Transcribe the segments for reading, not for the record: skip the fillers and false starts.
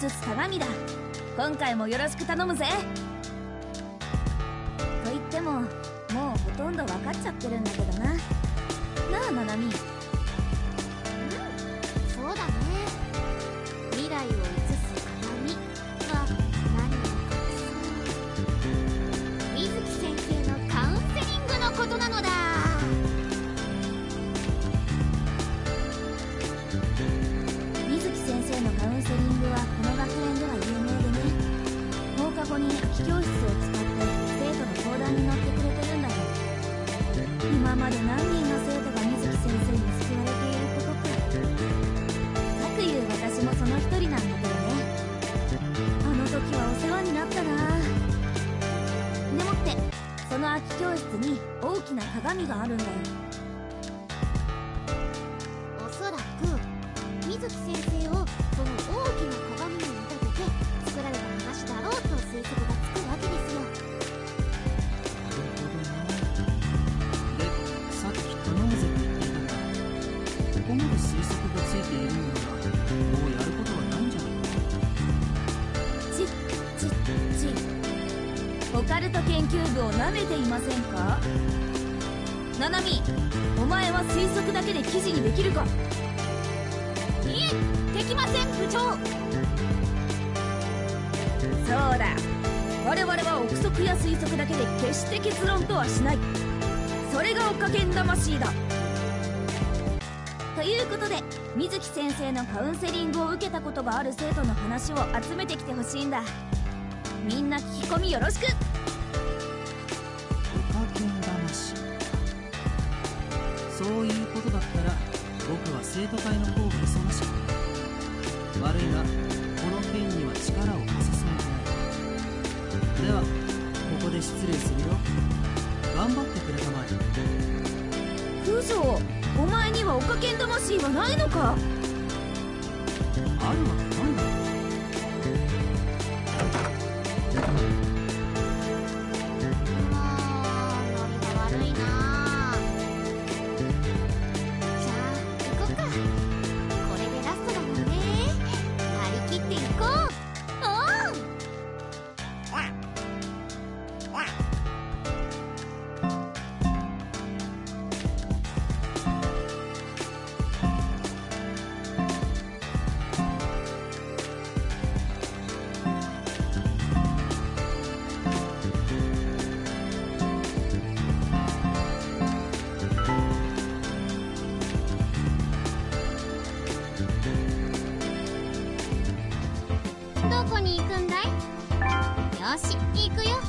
映す鏡だ。今回もよろしく頼むぜ。と言ってももうほとんど分かっちゃってるんだけどな。なあナナミ。 そうだね。未来を映す鏡は何を隠そう。水木先生のカウンセリングのことなのだ。 水木先生のカウンセリングはこの学園では有名でね。放課後に空き教室を使って生徒の相談に乗ってくれてるんだよ。今まで何人の生徒が水木先生に救われていることか。かくいう私もその一人なんだけどね。あの時はお世話になったな。でもってその空き教室に大きな鏡があるんだよ。 おそらく水木先生をその大きな鏡に見立てて作られた話だろうと推測がつくわけですよ。 なるほどな。で、さっき頼むぜって言っていたが、ここまで推測がついているのならもうやることはないんじゃないか。 オカルト研究部を舐めていませんか。ナナミ、お前は推測だけで記事にできるか。 いえ、できません部長。 そうだ、我々は憶測や推測だけで決して結論とはしない。それがオカケン魂だ。ということで水木先生のカウンセリングを受けたことがある生徒の話を集めてきてほしいんだ。みんな聞き込みよろしく。 オカケン魂。そういうことだったら僕は生徒会の方が忙しくて悪いがこの件には力を貸せそうにない。ではここで失礼するよ。頑張ってくれたまえ。 クゾー、お前にはオカケン魂はないのか。 あるわけないだろ。 どこに行くんだい。よし、行くよ。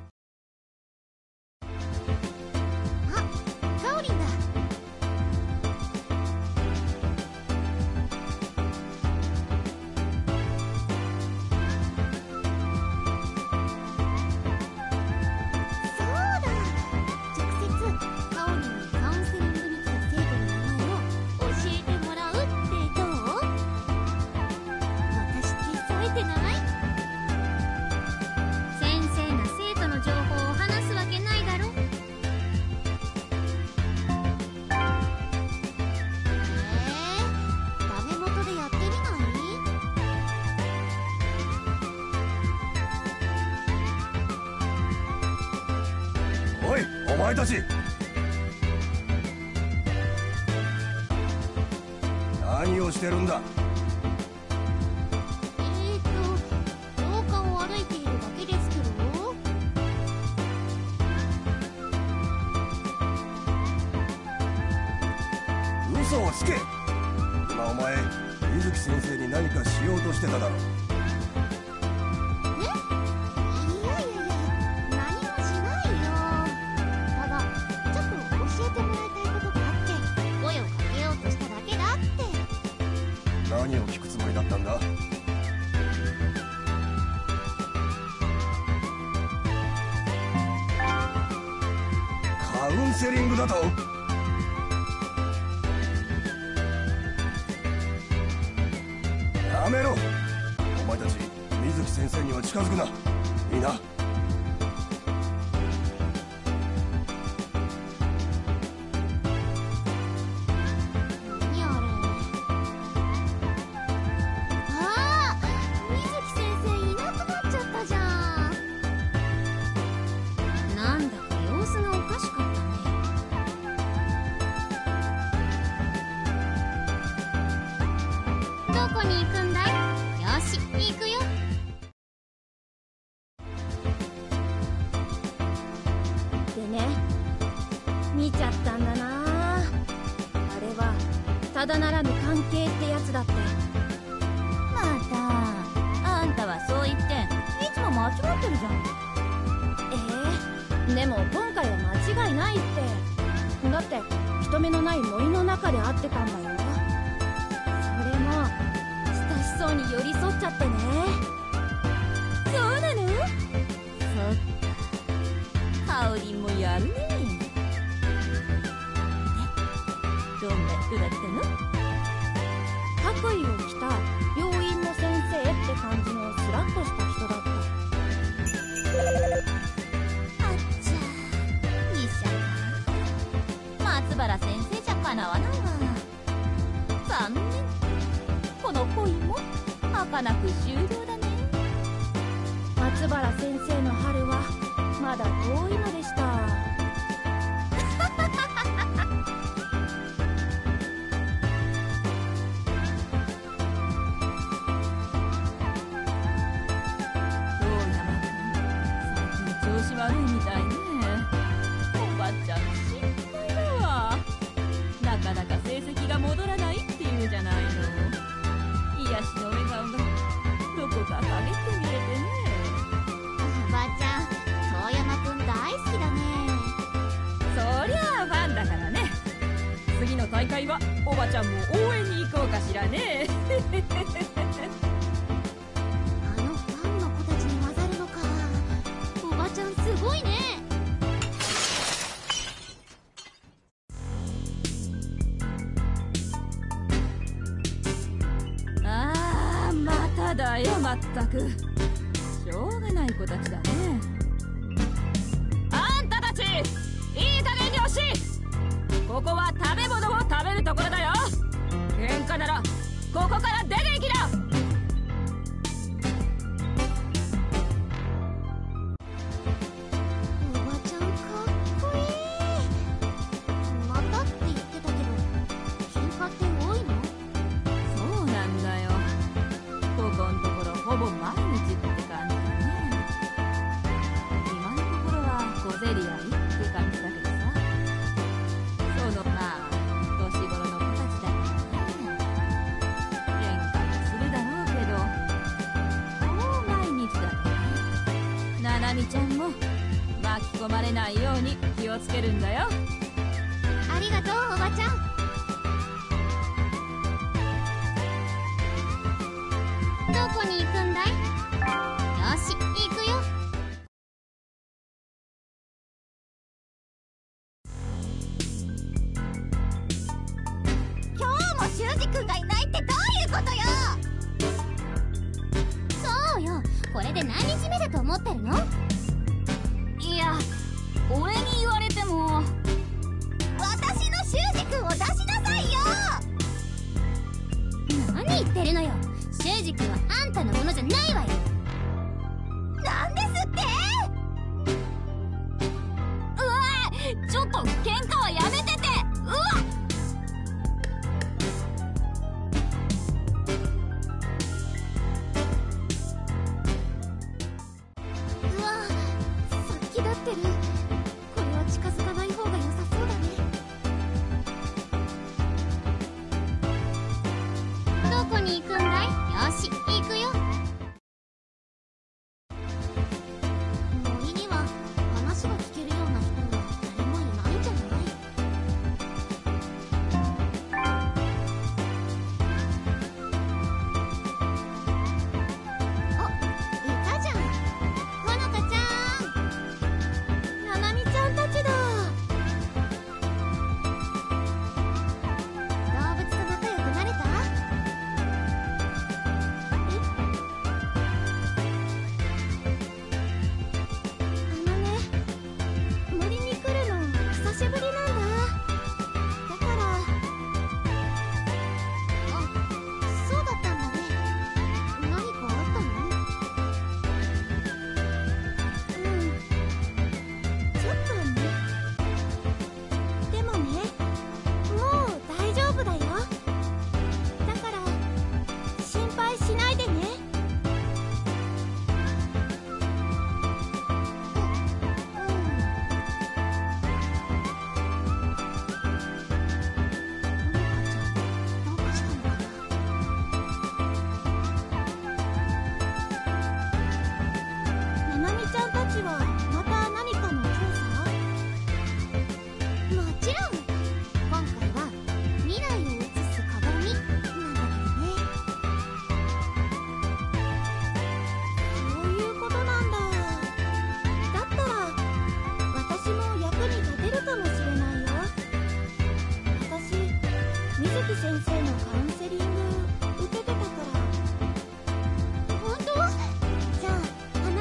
あ、カオリンだ。そうだ、直接カオリンにカウンセリングに来た生徒の名前を教えてもらうってどう？私って冴えてない？先生が生徒の情報を話すわけないだろ。ダメ元でやってみない？ おい、お前たち何をしてるんだ。 廊下を歩いているだけですけど。 嘘をつけ。今お前水木先生に何かしようとしてただろ。 いや何もしないよ。ただちょっと教えてもらいたいことがあって声をかけようとしただけだって。 何を聞くつもりだったんだ。カウンセリングだと。やめろ。お前たち水木先生には近づくな。いいな。 何あれ。ああ、水ちゃったんだな。あれはただならぬ関係ってやつだって。またあんたはそう言っていつも間違ってるじゃん。でも今回は間違いないって。だって人目のない森の中で会ってたんだよ。それも親しそうに寄り添っちゃってね。そうなの？そっか、ハオリンもやるね。どんな人だったの？白衣を着た病院の先生って感じのスラッとした人だった。あっちゃ、医者か。松原先生じゃかなわないわ。残念。この恋も儚く終了だね。松原先生の春はまだ遠いのでした。悪いみたいね。おばちゃん心配だわ。なかなか成績が戻らないって言うじゃないの。癒しの笑顔がどこか陰って見れてね。 おばちゃん、遠山くん大好きだね。 そりゃあファンだからね。次の大会はおばちゃんも応援に行こうかしらね。 あのファンの子たちに混ざるのか。おばちゃんすごいね。 ああ、まただよ、まったく。しょうがない子たちだね。あんたたち、いい加減に惜しい。ここは食べ物を食べるところだよ。喧嘩ならここから出て行きな。なみちゃんも巻き込まれないように気をつけるんだよ。 ありがとう、おばちゃん。どこに行くんだい？よし、行くよ。今日も修二くんがいないってどういうことよ。そうよ、これで何日目だと思ってるの？ いや、俺に言われても。 私の修二くんを出しなさいよ。何言ってるのよ。修二くんはあんたのものじゃないわよ。なんですって？ うわ、ちょっと喧嘩はやめてて。うわ気立ってる。これは近づかない方が良さそうだね。どこに行くんだい？よし、行くよ。森には話が聞けるような人は誰もいないんじゃない？あ、いたじゃん。ほのかちゃん。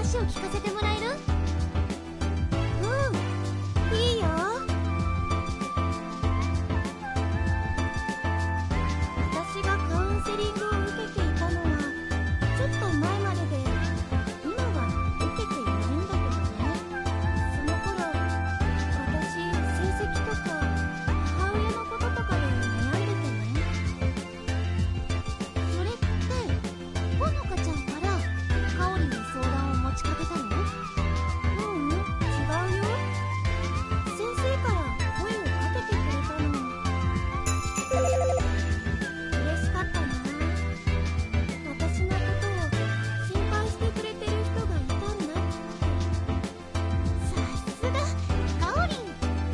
話を聞かせてもらえる？ うん、いいよ。私がカウンセリングを受けていたのはちょっと前までで、今は受けていないんだけどね。その頃、私成績とか母親のこととかで悩んでてね。 それってほのかちゃんからかおりに相談を持ちかけたの？ ううん、違うよ。先生から声をかけてくれたの。嬉しかったな。私のことを心配してくれてる人がいたんだって。 さすがかおりん。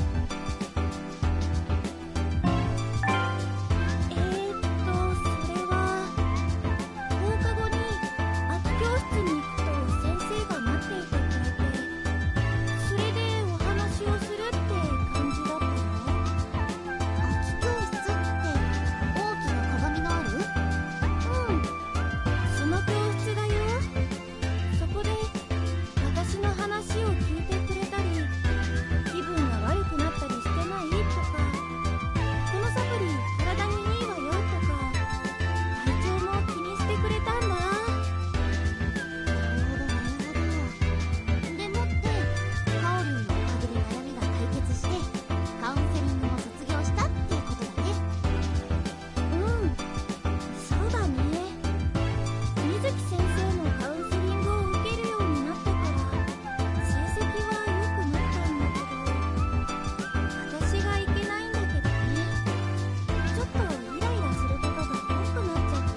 それは放課後に空き教室に行くと先生が待っていてくれて、それでお話をするって感じだったよ。 空き教室って大きな鏡のある？ うん、その教室だよ。そこで私の話を聞いてくれたり、気分が悪くなったりしてないとか、このサプリ体にいいわよとか、体調も気にしてくれたんだ。 なるほどなるほど。でもってかおりんのおかげで悩みが解決してカウンセリングも卒業したってことだね。 うん、そうだね。水木先生のカウンセリングを受けるようになってから成績は良くなったんだけど、私がいけないんだけどね。ちょっとイライラすることが多くなっちゃって。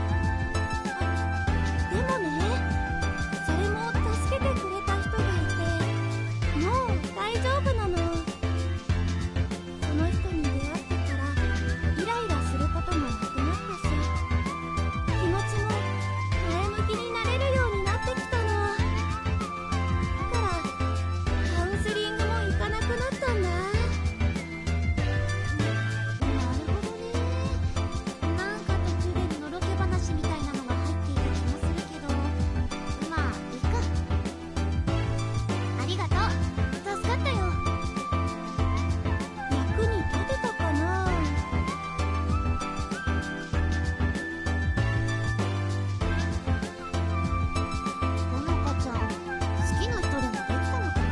でもね、それも助けてくれた人がいて、もう大丈夫なの。その人に出会ってからイライラすることもなくなったし、気持ちも前向きになれるようになってきたの。だからカウンセリングも行かなくなったんだ。 なるほどね。なんか途中でのろけ話みたいなのが入っていた気もするけど、まあいいか。ありがとう。助かったよ。 役に立てたかな。 ほのかちゃん、好きな人でもできたのか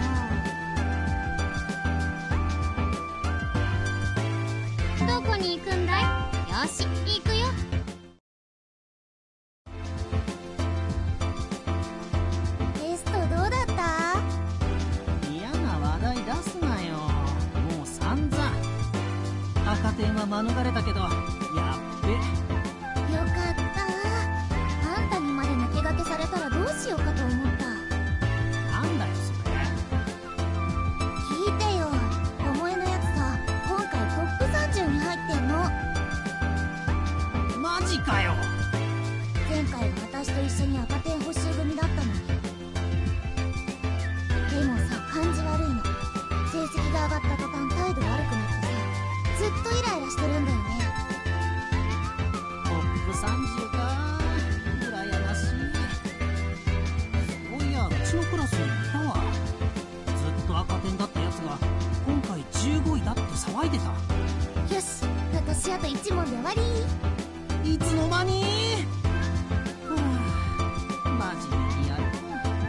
な？どこに行くんだい？よし、行くよ。テストどうだった？ 嫌な話題出すなよ。もう散々。赤点は免れたけど、やっべ。 よかった。あんたにまで抜け駆けされたらどうしようかと思った。 なんだよそれ。 聞いてよ。おもえのやつさ、今回トップ30に入ってんの。 マジかよ。 前回は私と一緒に赤点補習組だったのに。でもさ、感じ悪いの。成績が上がった途端態度悪くなってさ、ずっとイライラしてるんだよね。 トップ30か。羨ましい。そういや、うちのクラスにいたわ。ずっと赤点だったやつが今回15位だって騒いでた。 よし、私あと1問で終わり。 いつの間に。はあ、真面目にやるか。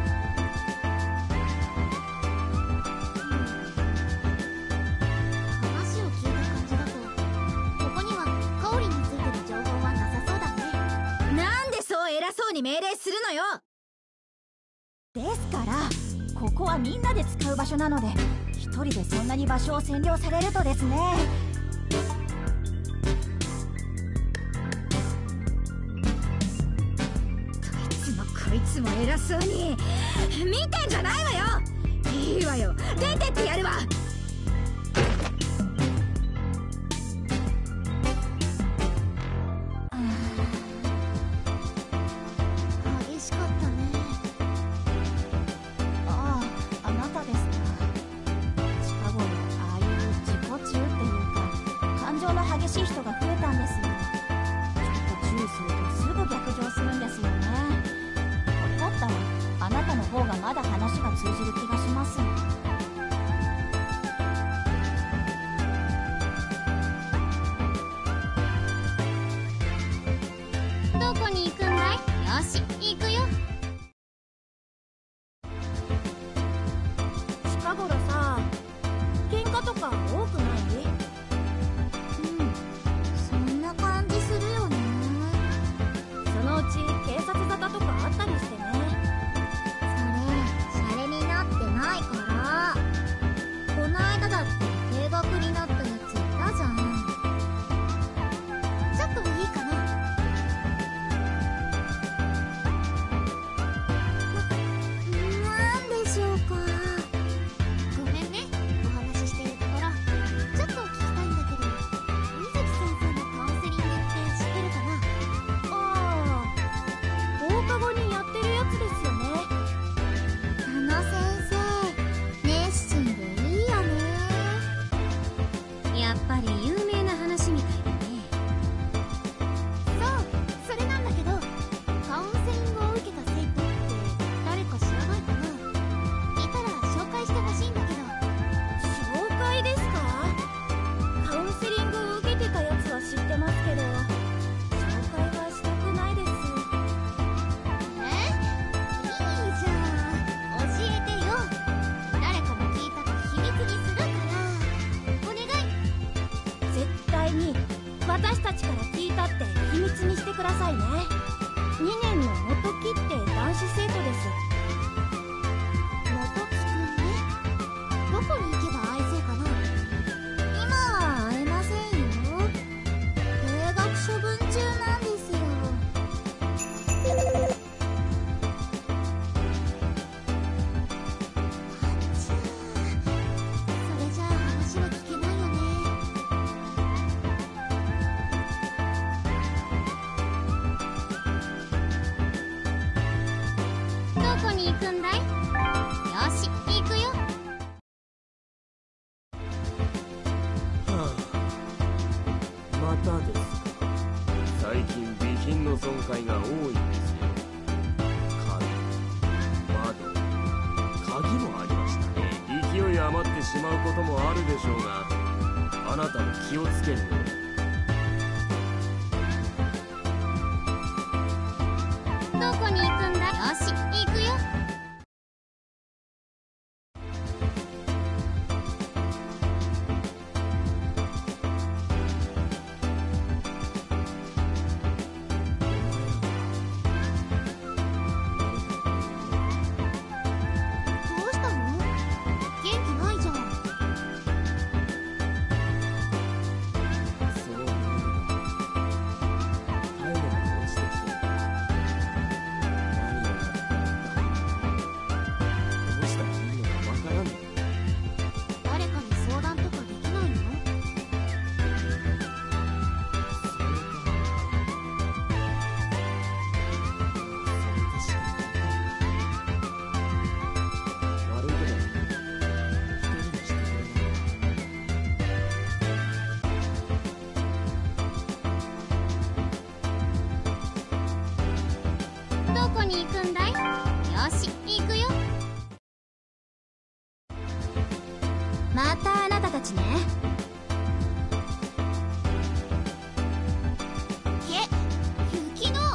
話を聞いた感じだと、ここにはかおりについての情報はなさそうだね。 なんでそう偉そうに命令するのよ。ですから、ここはみんなで使う場所なので、一人でそんなに場所を占領されるとですね。こいつも偉そうに。見てんじゃないわよ。いいわよ、出てってやるわ。 激しかったね。 ああ、あなたですか。近頃ああいう自己中っていうか、感情の激しい人が増えたんですよ。ちょっと注意するとすぐ逆上するんですよね。これだったらあなたの方方がまだ話が通じる気がします。 どこに行くんだい？よし、行くよ。 近頃さ、喧嘩とか多くない？ そんな感じするよね。 そのうち警察沙汰とかあったりしてね。 それ、シャレになってないから。こないだだって停学になったやついたじゃん。ちょっといいかな。なんでしょうか。ごめんね、お話ししてるところ。ちょっと聞きたいんだけど、水木先生のカウンセリングって知ってるかな？ ああ、放課後にやってるやつですよね。 あの先生、熱心でいいよね。 やっぱり有名な話みたいだね。 そう、それなんだけど、カウンセリングを受けた生徒って誰か知らないかな？いたら紹介してほしいんだけど。 紹介ですか？カウンセリングを受けてたやつは知ってますけど、紹介はしたくないです。 いいじゃん。教えてよ。誰かも聞いたか秘密にするから。お願い。 絶対に私たちから聞いたって秘密にしてくださいね。2年の元木って男子生徒です。 元木くんね。どこに行けば会えそうかな？今は会えませんよ。停学処分中なんですよ。それじゃあ話は聞けないよね。どこに行くんだい？よし、行くよ。 またですか。最近備品の損壊が多いんですよ。鍵、窓、鍵もありましたね。勢い余ってしまうこともあるでしょうが、あなたも気をつけるように。 どこに行くんだ？よし、行くよ。どうしたの？元気ないじゃん。 そういうのタイムが落ちてきて、何をやったらどうしたらいいのかわからんの。 誰かに相談とかできないの？ それか、それでしかないか。悪いけど、一人にしてくれないか。 どこに行くんだい？よし、行くよ。 またあなたたちね。 雪の。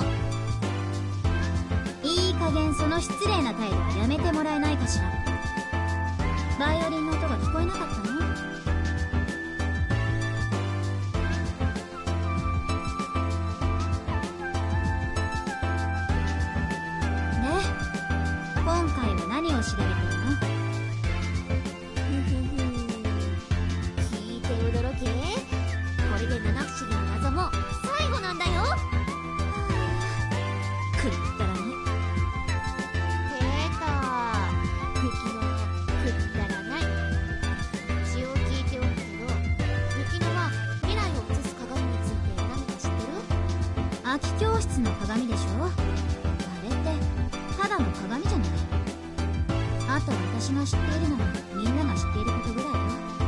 いい加減その失礼な態度はやめてもらえないかしら。バイオリンの音が聞こえなかったの？で、今回は何を調べてるの？ 聞いて驚け。これで七不思議の謎も最後なんだよ。 くったらね。 てか、雪のくったらない。一応聞いておくけど、雪のは未来を映す鏡について何か知ってる？ 空き教室の鏡でしょ？あれってただの鏡じゃない。あと私が知っているのはみんなが知っていることぐらいよ。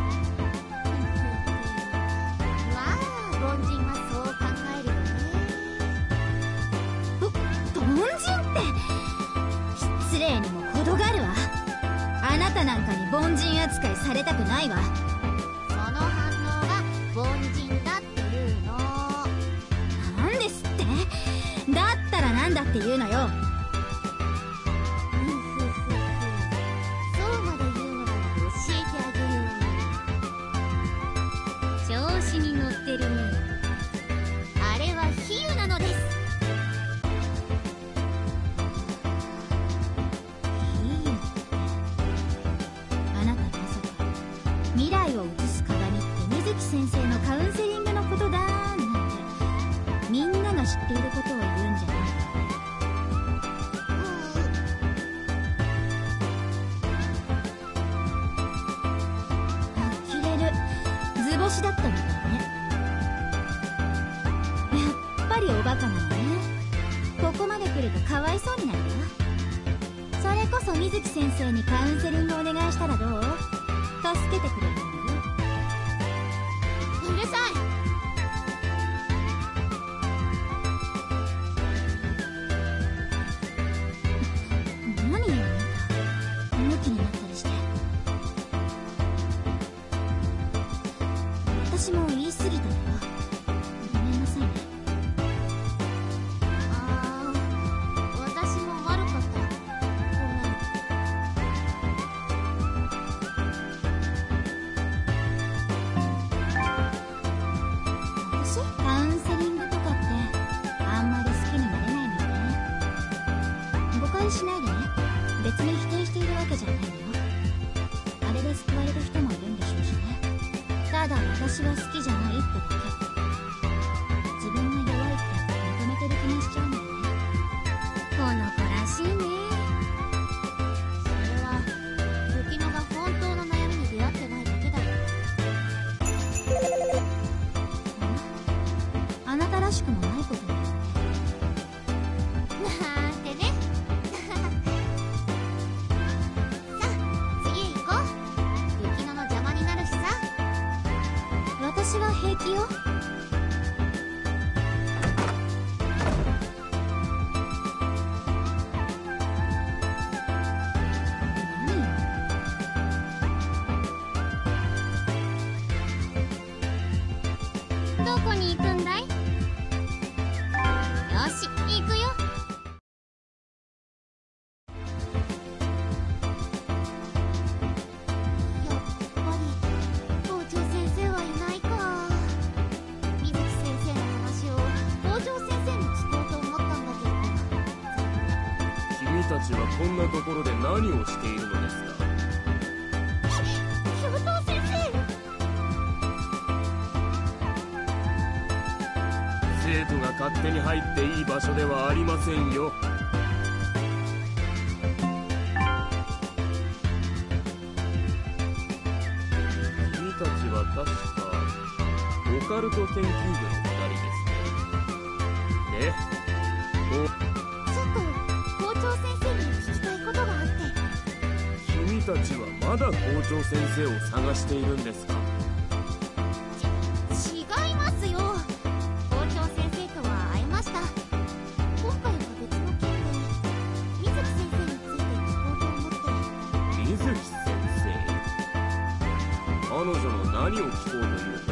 まあ、凡人はそう考えるよね。 凡人って失礼にも程あなたなんかに凡人扱いされたくないわ。 その反応が凡人だっていうの。 なんですって？だったらなんだって言うのよ。 そうまで言うのなら教えてあげよう。調子に乗ってるね。あれは比喩なのです。 あなたまさか未来を映す鏡って水木先生のカウンセリングのことだなんてみんなが知っていることを言うんじゃないか。呆れる。図星だったみたいね。やっぱりおバカなのね。ここまで来るとかわいそうになるわ。それこそ水木先生にカウンセリングお願いしたらどう？助けてくれるのよ。 うるさい。 何よあなた、ムキになったりして。私も言い過ぎたのよ。ごめんなさいね。 私も悪かった。ごめん。 私カウンセリングとかってあんまり好きになれないのよね。誤解しないでね。別に否定しているわけじゃないのよ。あれで救われる人もいるんでしょうしね。ただ私は好きじゃないってだけ。自分が弱いって認めてる気がしちゃうのよね。この子らしいね。 それは雪乃が本当の悩みに出会ってないだけだよ。 あなたらしくもないことだよね。 なんてね。さあ次へ行こう。雪乃の邪魔になるしさ。 私は平気よ。何よ。 どこに行くんだい？よし行くよ。やっぱり校長先生はいないか。水木先生の話を校長先生に聞こうと思ったんだけど。 君たちはこんなところで何をしているのですか？ 教頭先生。 生徒が勝手に入っていい場所ではありませんよ。君たちは確かオカルト研究部の2人ですね。で、 ちょっと校長先生に聞きたいことがあって。 君たちはまだ校長先生を探しているんですか？ 違いますよ。校長先生とは会いました。今回は別の件で水木先生について聞こうと思って。 水木先生、彼女の何を聞こうというんですか？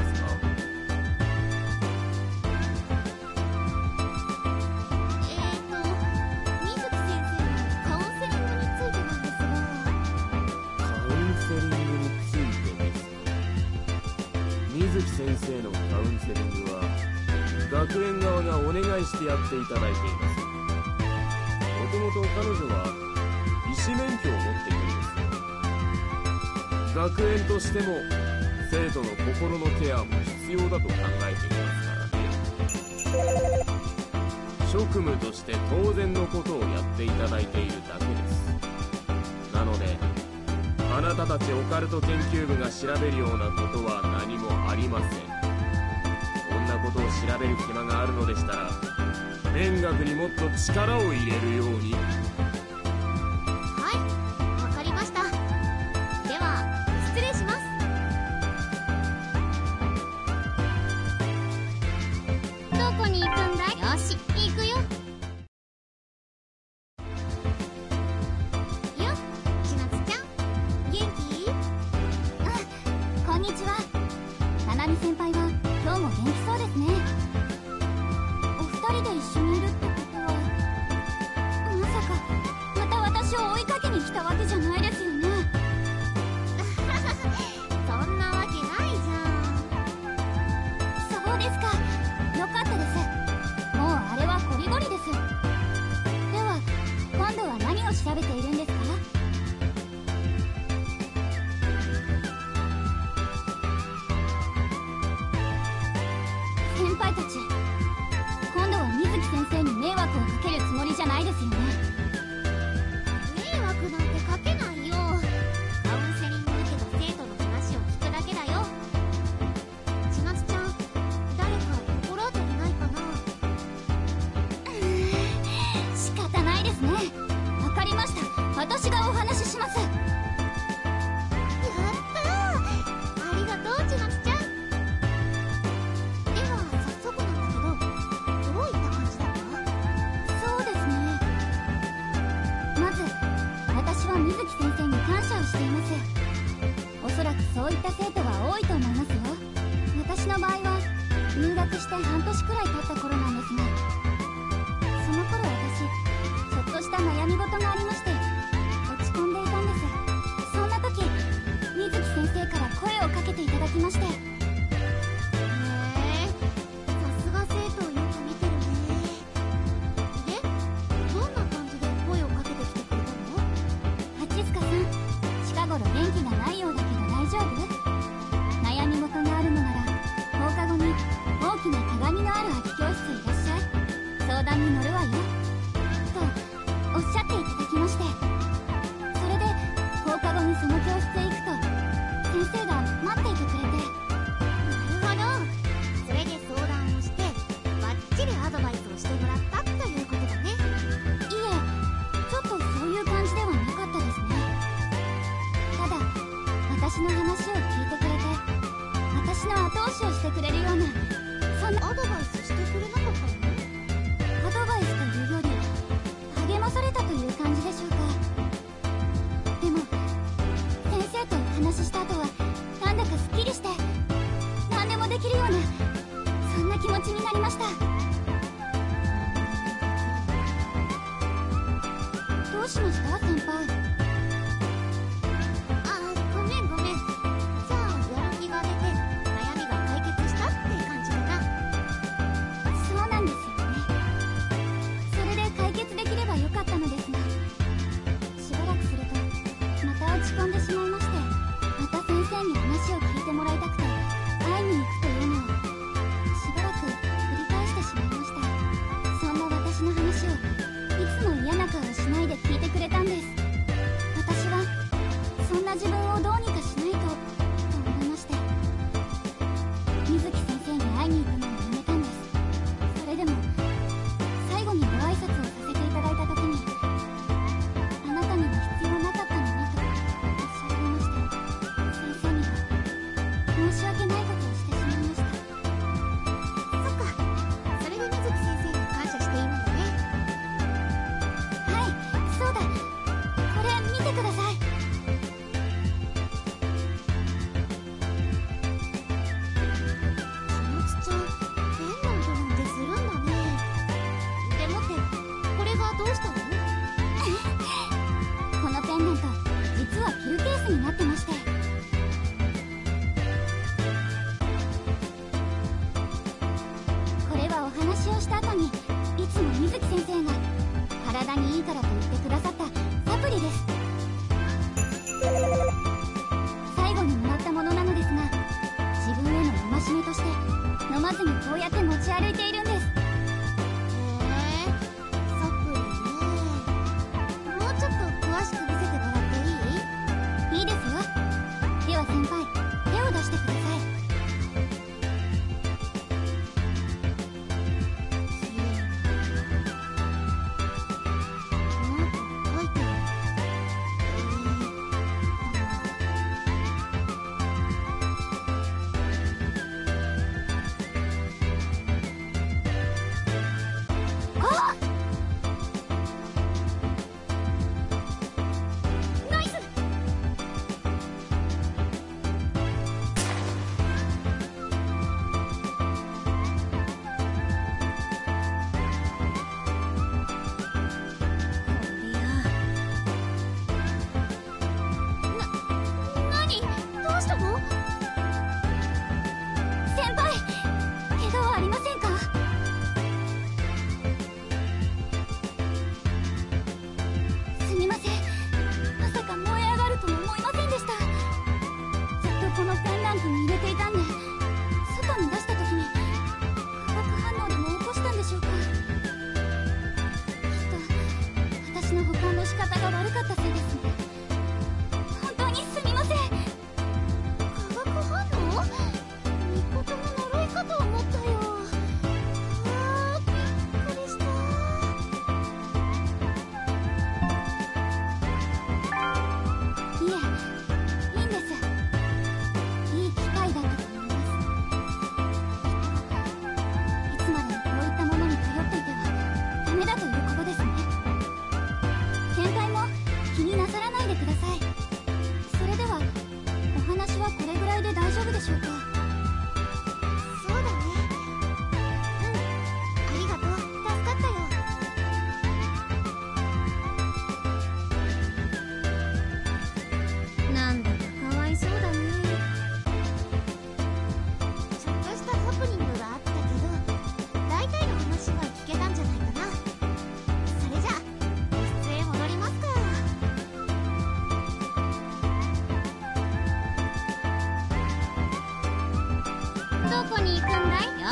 水木先生のカウンセリングについてなんですが。 カウンセリングについてですか？水木先生のカウンセリングは学園側がお願いしてやっていただいています。もともと彼女は医師免許を持っているんですよ。学園としても生徒の心のケアも必要だと考えていますからね。職務として当然のことをやっていただいているだけです。なのであなたたちオカルト研究部が調べるようなことは何もありません。こんなことを調べる暇があるのでしたら勉学にもっと力を入れるように。 はい、わかりました。では失礼します。どこに行くんだい？よし行くよ。よっ、千夏ちゃん。 惑をかけるつもりじゃないですよね。 迷惑なんてかけないよ。カウンセリング受けた生徒の話を聞くだけだよ。千夏ちゃん、誰か心当たりないかな。 仕方ないですね。わかりました。私がお話しします。 やったー、ありがとう千夏ちゃん。では早速なんだけど、どういった感じだった？ そうですね。まず私は水木先生に感謝をしています。おそらくそういった生徒は多いと思いますよ。私の場合は入学して半年くらい経った頃なんですが、その頃私ちょっとした悩み事がありまして落ち込んでいたんです。そんな時水木先生から声をかけていただきまして。 へえ、さすが生徒をよく見てるね。で、どんな感じで声をかけてきてくれたの？ 蜂須賀さん、近頃元気がないようだけど大丈夫？悩み事があるのなら放課後に大きな鏡のある空き教室へいらっしゃい。相談に乗るわよとおっしゃっていただきまして、それで放課後にその教室へ行くと先生が待っていてくれて。 なるほど。それで相談をしてバッチリアドバイスをしてもらったということだね。 いえ、ちょっとそういう感じではなかったですね。ただ私の話を聞いてくれて私の後押しをしてくれるような、そんなアドバイスしてくれなかったの？ アドバイスというより励まされたという感じでしょうか。でも先生とお話しした後はなんだかすっきりして何でもできるような、そんな気持ちになりました。どうしました先輩？ ごめんごめん。じゃあやる気が出て悩みが解決したって感じだな。 そうなんですよね。それで解決できればよかったのですが、しばらくするとまた落ち込んでしまいまして、また先生に話を聞いてもらいたくて会いに行くというのをしばらく繰り返してしまいました。そんな私の話をいつも嫌な顔をしないで聞いてくれたんです。私はそんな自分をどうにかしないと思いまして、水木先生に会いに行くのをやめたんです。それでも最後にご挨拶をさせていただいた時に、あなたには必要なかったのねとおっし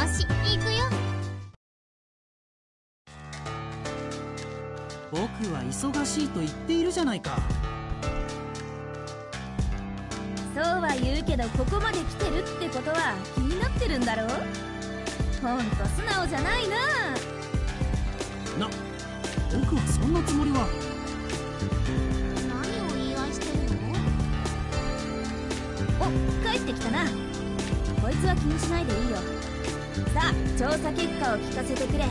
私行くよ。 僕は忙しいと言っているじゃないか。 そうは言うけど、ここまで来てるってことは気になってるんだろう。ほんと素直じゃないな。 僕はそんなつもりは。 何を言い合いしてるの？ お、帰ってきたな。こいつは気にしないでいいよ。さあ、調査結果を聞かせてくれ。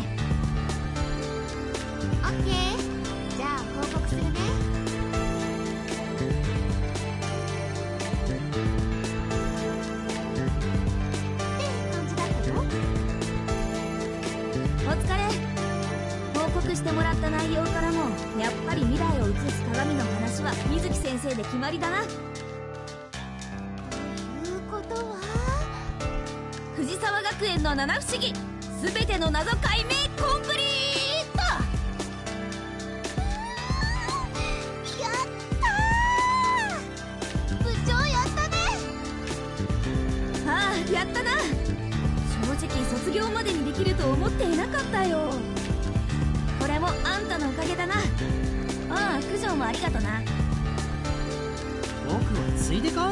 オッケー。じゃあ報告するね。って感じだったよ。 お疲れ。報告してもらった内容からも、やっぱり未来を映す鏡の話は水木先生で決まりだな。 ということは、 藤沢学園の七不思議、すべての謎解明コンプリート。 やったー！部長やったね。 ああ、やったな。正直卒業までにできると思っていなかったよ。これもあんたのおかげだな。ああ、九条もありがとな。 僕はついでか。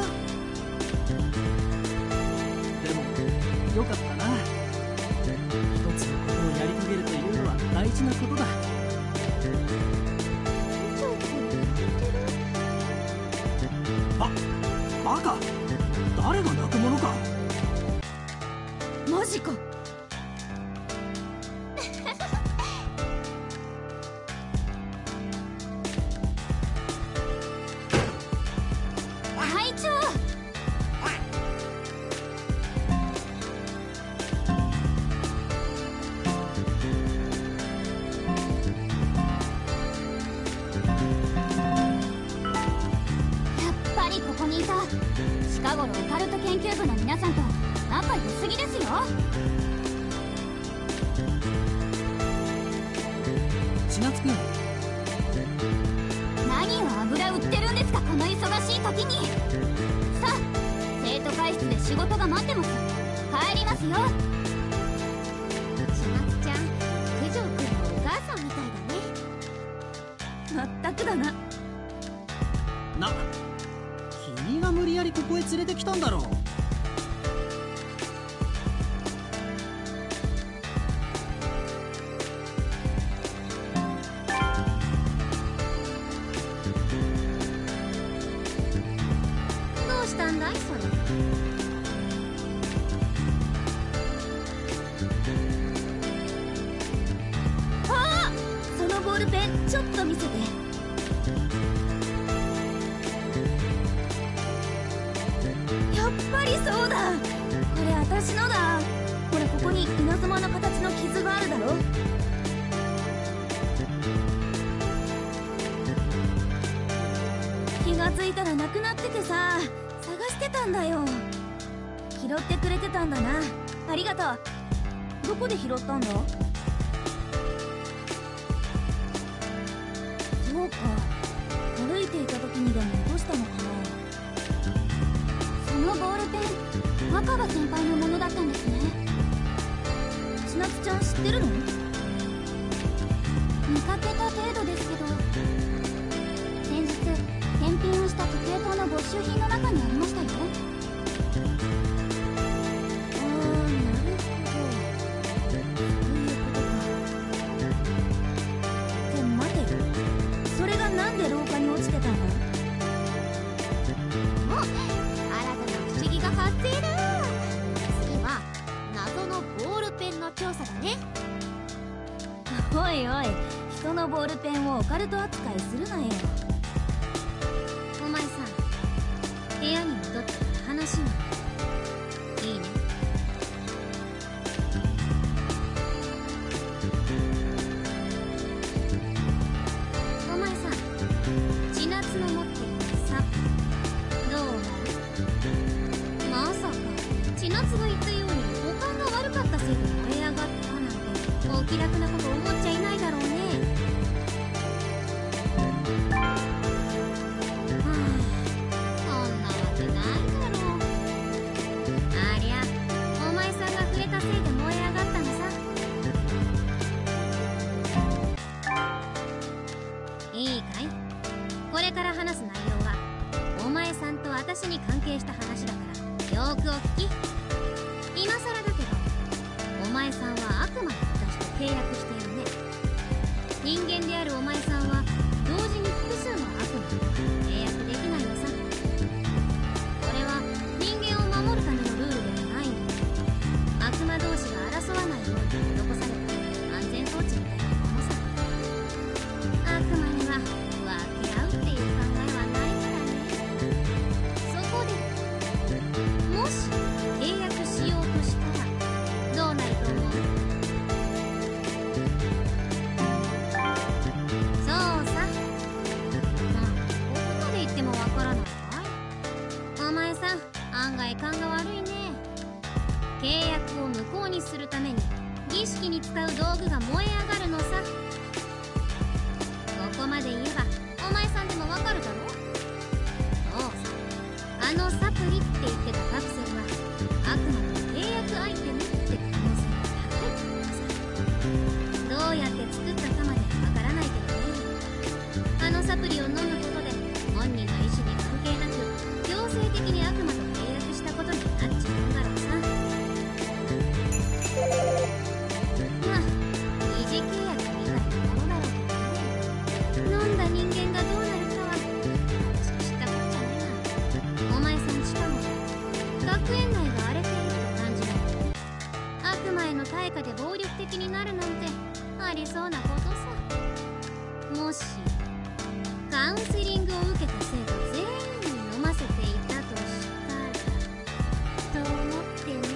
でもよかったな。一つのことをやり遂げるというのは大事なことだ。 部長君泣いてる？ バカ、誰が泣くものか。 マジか。 隊長！やっぱりここにいた。近頃オカルト研究部の皆さんと仲良すぎですよ。 千夏君、 何を油売ってるんですか、この忙しい時に。さあ、生徒会室で仕事が待ってます。帰りますよ。千夏ちゃん、九条君のお母さんみたいだね。 まったくだな。 君が無理やりここへ連れてきたんだろう。 どうしたんだいそれ。 ああ、そのボールペンちょっと見せて。やっぱりそうだ。これ私のだ。ほら、ここに稲妻の形の傷があるだろ。気がついたらなくなっててさ、探してたんだよ。拾ってくれてたんだな。ありがとう。どこで拾ったんだ？そうか、歩いていた時にでも落としたのかな。 そのボールペン、若葉先輩のものだったんですね。 千夏ちゃん知ってるの？ 見かけた程度ですけど、先日返品をした時計塔の没収品の中にありましたよ。 ああ、なるほど。そういうことか。って待てよ、それがなんで廊下に落ちてたんだ？ お、新たな不思議が発生だ。次は謎のボールペンの調査だね。 おいおい、人のボールペンをオカルト扱いするなよ。 お前さん、部屋に戻ってから話がいいね。お前さん、千夏の持っているさ、どう思う？まさか千夏が言ったように五感が悪かったせいで燃え上がったなんてお気楽なこと思っちゃいないだろうね。そんなわけないだろう。ありゃ、お前さんが触れたせいで燃え上私に関係した話だからよーくお聞き。今更だけど、お前さんは悪魔の私と契約しているね。人間であるお前さんは同時に複数の悪魔と契約できないのさ。これは人間を守るためのルールではないの。悪魔同士が争わないように施された安全装置みたいなものさ。悪魔には分け合うっていう考えはないからね。そこでもし契約しようとしたらどうなると思う？そうさ。ここまで言ってもわからないかい？お前さん、案外勘が悪いね。契約を無効にするために儀式に使う道具が燃え上がるのさ。ここまで言えばお前さんでもわかるだろ？そうさ。あのサプリって言ってたカプセルは悪魔の契約アイテムって可能性が高いってことさ。どうやって作ったかまでわからないけどね。あのサプリを飲むことで本人の意思に関係なく強制的に悪魔と契約したことになっちまうんだろうさ。まあ疑似契約みたいなものだろうけどね。飲んだ人間がどうなるかは私知ったこっちゃねえな。お前さんしかも学園内が荒れていると感じない。悪魔への対価で暴力的になるなんてありそうなことさ。もしカウンセリングを受けた生徒全員に飲ませていたとしたらと思ってね。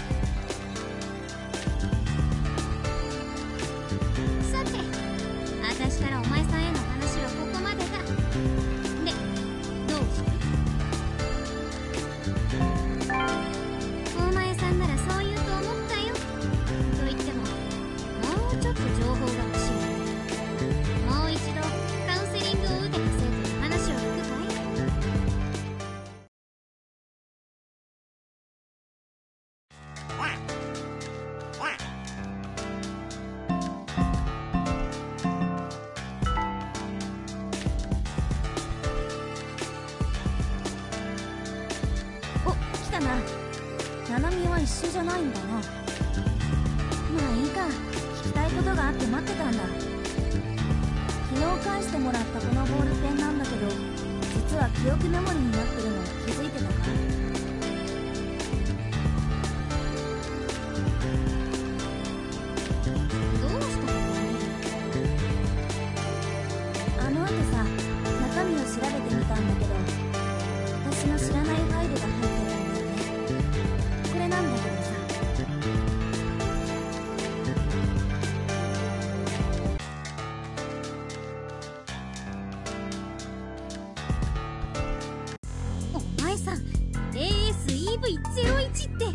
さて、私からお前さんへの話はここまでだ。で、どうする？お前さんならそう言うと思ったよ。と言ってももうちょっと情報が欲しい。もう一度カウンセリングを受けた生徒に話を聞くかい？ お、来たな。ナナミは一緒じゃないんだな。まあいいか。聞きたいことがあって待ってたんだ。昨日返してもらったこのボールペンなんだけど、実は記憶メモリになってるの気づいてたか？ どうしたの？ あの後さ、中身を調べてみたんだけど、私の知らないファイルが入ってたんだよね。これなんだけどさ。 お前さん ASEV01 って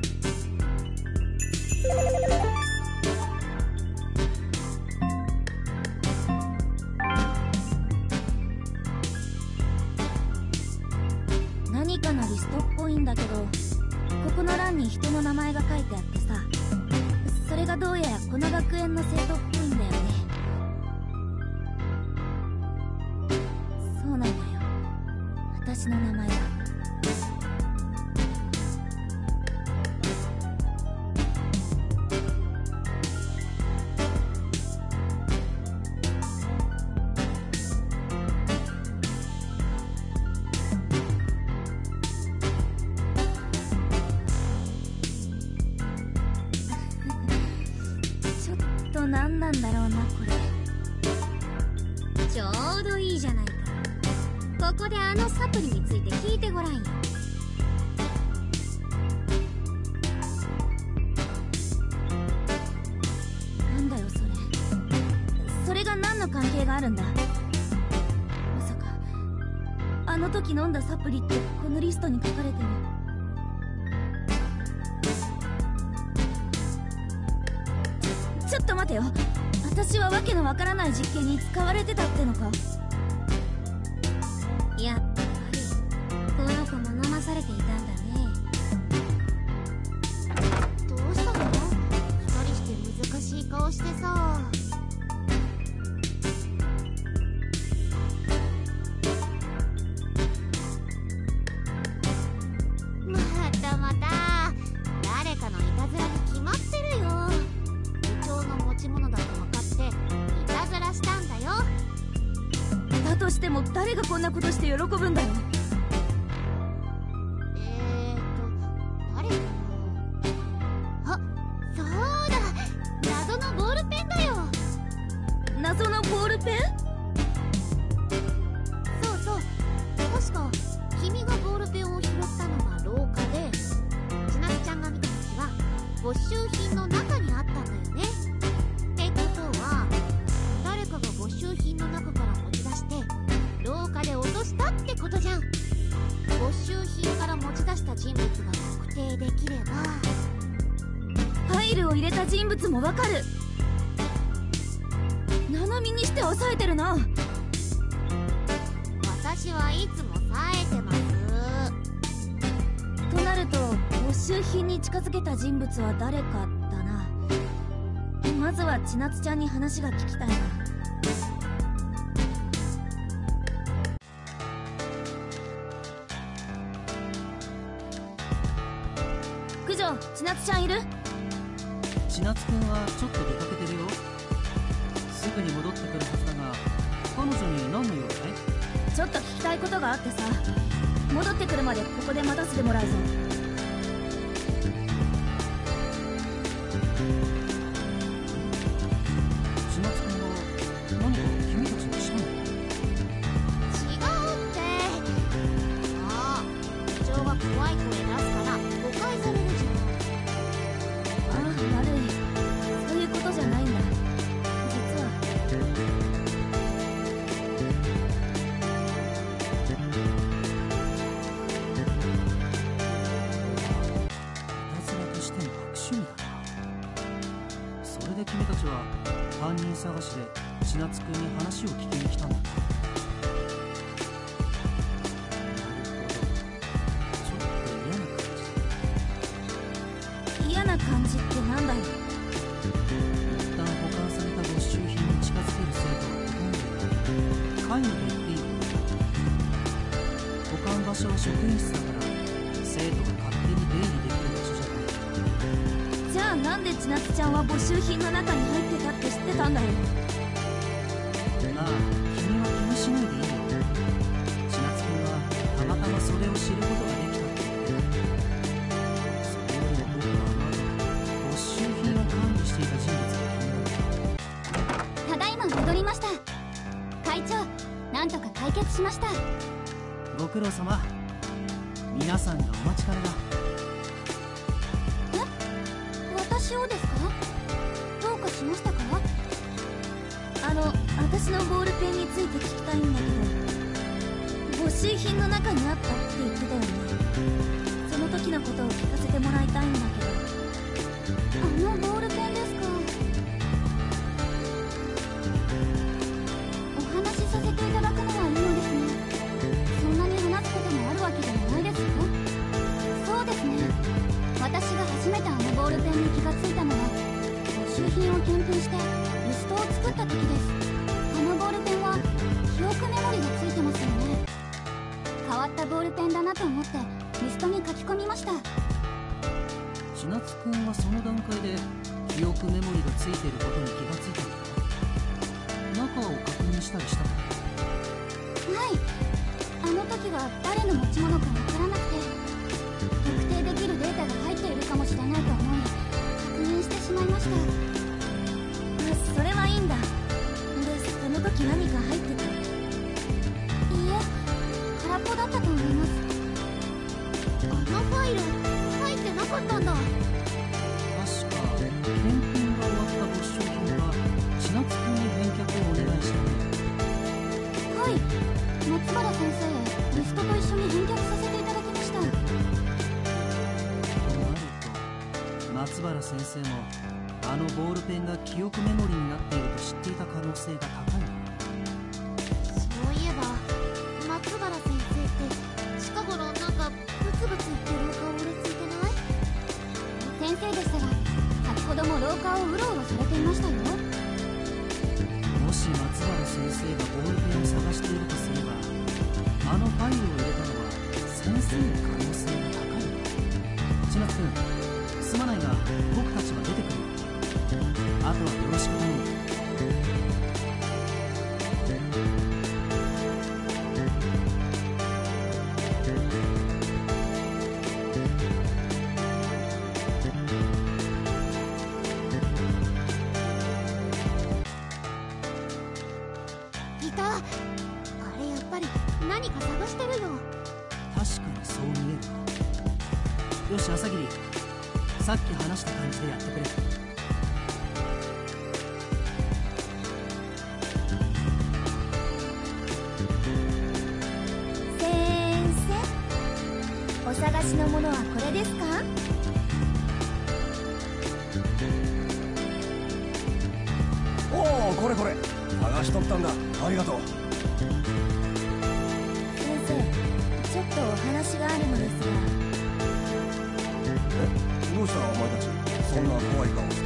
何かのリストっぽいんだけど、ここの欄に人の名前が書いてあってさ、それがどうやらこの学園の生徒っぽいんだよね。そうなんだよ、私の名前だ。何なんだろうなこれ。 ちょうどいいじゃないか。ここであのサプリについて聞いてごらんよ。 なんだよそれ。それが何の関係があるんだ？まさかあの時飲んだサプリってこのリストに書かれてる？ちょっと待てよ、私はわけのわからない実験に使われてたってのか？ やっぱりこの子も飲まされていたんだね。どうしたの？二人して難しい顔してさ。 こんなことして喜ぶんだよ。 誰かな。あ、そうだ、謎のボールペンだよ。 謎のボールペン？ そうそう、確か君がボールペンを拾ったのが廊下で、千夏ちゃんが見た時は没収品の中にあったんだよね。ってことは誰かが没収品の中から持ち出して廊下で落としたってことじゃん。没収品から持ち出した人物が特定できれば、 ファイルを入れた人物もわかる。ななみにしては冴えてるな。 私はいつも冴えてます。 となると没収品に近づけた人物は誰かだな。まずは千夏ちゃんに話が聞きたいな。九条、千夏ちゃんいる？ 千夏くんはちょっと出かけてるよ。すぐに戻ってくるはずだが、彼女に何の用だい？ ちょっと聞きたいことがあってさ、戻ってくるまでここで待たせてもらうぞ。 千夏くんは何か君たちにしたの？ 違うって。ああ、部長が怖い声出すから誤解されるじゃん。 ああ、悪い。そういうことじゃないんだ。実はしての悪趣味だな。それで君たちは犯人探しで千夏くんに話を聞きに来たんだな。なるほど、ちょっと嫌な感じってなんだよ。 一旦保管された没収品に近づける生徒はほとんどいない。関与と言っていい。保管場所は職員室だから生徒が勝手に出入りできる場所じゃない。 じゃあなんで千夏ちゃんは没収品の中に入ってたって知ってたんだよ。 まあ君は気にしないでいいよ。千夏くんはたまたまそれを知ることができたって言ってた。それよりも僕は没収品を管理していた人物が気になる。 ただいま戻りました。会長、なんとか解決しました。 ご苦労様。皆さんがお待ちかねだ。 私をですか？どうかしましたか？ 私のボールペンについて聞きたいんだけど、没収品の中にあったって言ってたよね。その時のことを聞かせてもらいたいんだけど。 ボールペンですか？お話しさせていただくのはいいのですね。そんなに話すこともあるわけでもないですよ。そうですね、私が初めてボールペンに気がついたのは没収品を検品してリストを作った時です。ボールペンは記憶メモリがついてますよね。変わったボールペンだなと思ってリストに書き込みました。 千夏くんはその段階で記憶メモリがついていることに気がついたのか？中を確認したりしたの？ はい、あの時は誰の持ち物かわからなくて、特定できるデータが入っているかもしれないと思い確認してしまいました。 それはいいんだ。その時何か入ってた？いいえ、空っぽだったと思います。 あのファイル入ってなかったんだ。 確か検品が終わった没収品は千夏くんに返却をお願いしたね。 はい、松原先生へリストと一緒に返却させていただきました。 となると松原先生もあのボールペンが記憶メモリになっていると知っていた可能性が高いな。 そういえば松原先生って近頃なんかブツブツ言って廊下をうろついてない？ 先生でしたら先ほども廊下をうろうろされていましたよ。 もし松原先生がボールペンを探しているとすれば、あのファイルを入れたのは先生の可能性が高いな。千夏くん、すまないが僕たちは出てくる。あとはよろしく頼む。 いた。あれやっぱり何か探してるよ。 確かにそう見えるな。よし朝霧、さっき話した感じでやってくれ。 先生、お探しのものはこれですか？ おお、これこれ探しとったんだ。ありがとう。 先生、ちょっとお話があるのですが。 どうしたお前たち、そんな怖い顔して。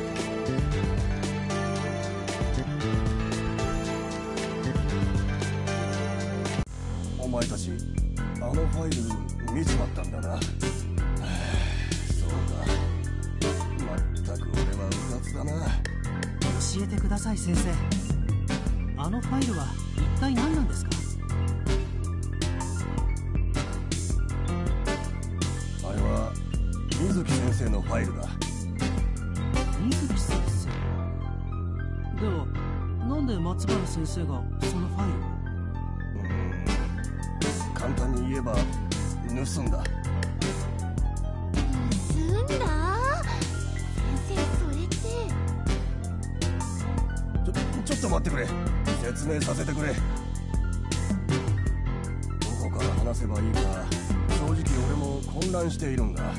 お前たちあのファイル見ちまったんだな。はあ、そうか。まったく俺はうかつだな。 教えてください先生、あのファイルは一体何なんですか？ あれは水木先生のファイルだ。 水木先生では、なんで松原先生がそのファイルを？ 簡単に言えば盗んだ。 盗んだ？先生、それってちょっと待ってくれ。説明させてくれ。どこから話せばいいか正直俺も混乱しているんだ。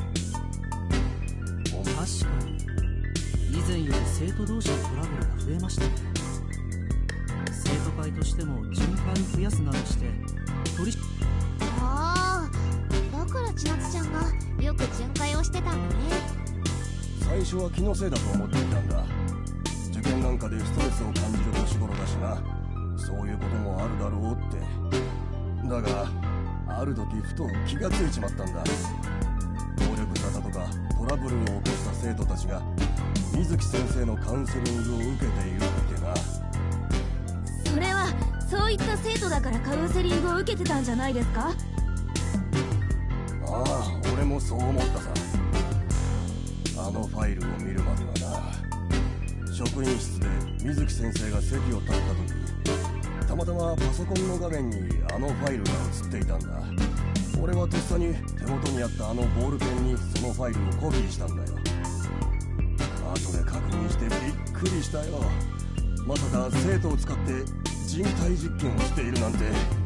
確かに以前より生徒同士のトラブルが増えましたね。生徒会としても巡回を増やすなどして取り。 ああ、だから千夏ちゃんがよく巡回をしてたんだね。 最初は気のせいだと思っていたんだ。受験なんかでストレスを感じる年頃だしな。そういうこともあるだろうって。だがある時ふと気がついちまったんだ。暴力沙汰とかトラブルを起こした生徒たちが水木先生のカウンセリングを受けているってな。 それはそういった生徒だからカウンセリングを受けてたんじゃないですか？ ああ、俺もそう思ったさ。あのファイルを見るまではな。職員室で水木先生が席を立った時、たまたまパソコンの画面にあのファイルが映っていたんだ。俺はとっさに手元にあったあのボールペンにそのファイルをコピーしたんだよ。後で確認してびっくりしたよ。まさか生徒を使って人体実験をしているなんて。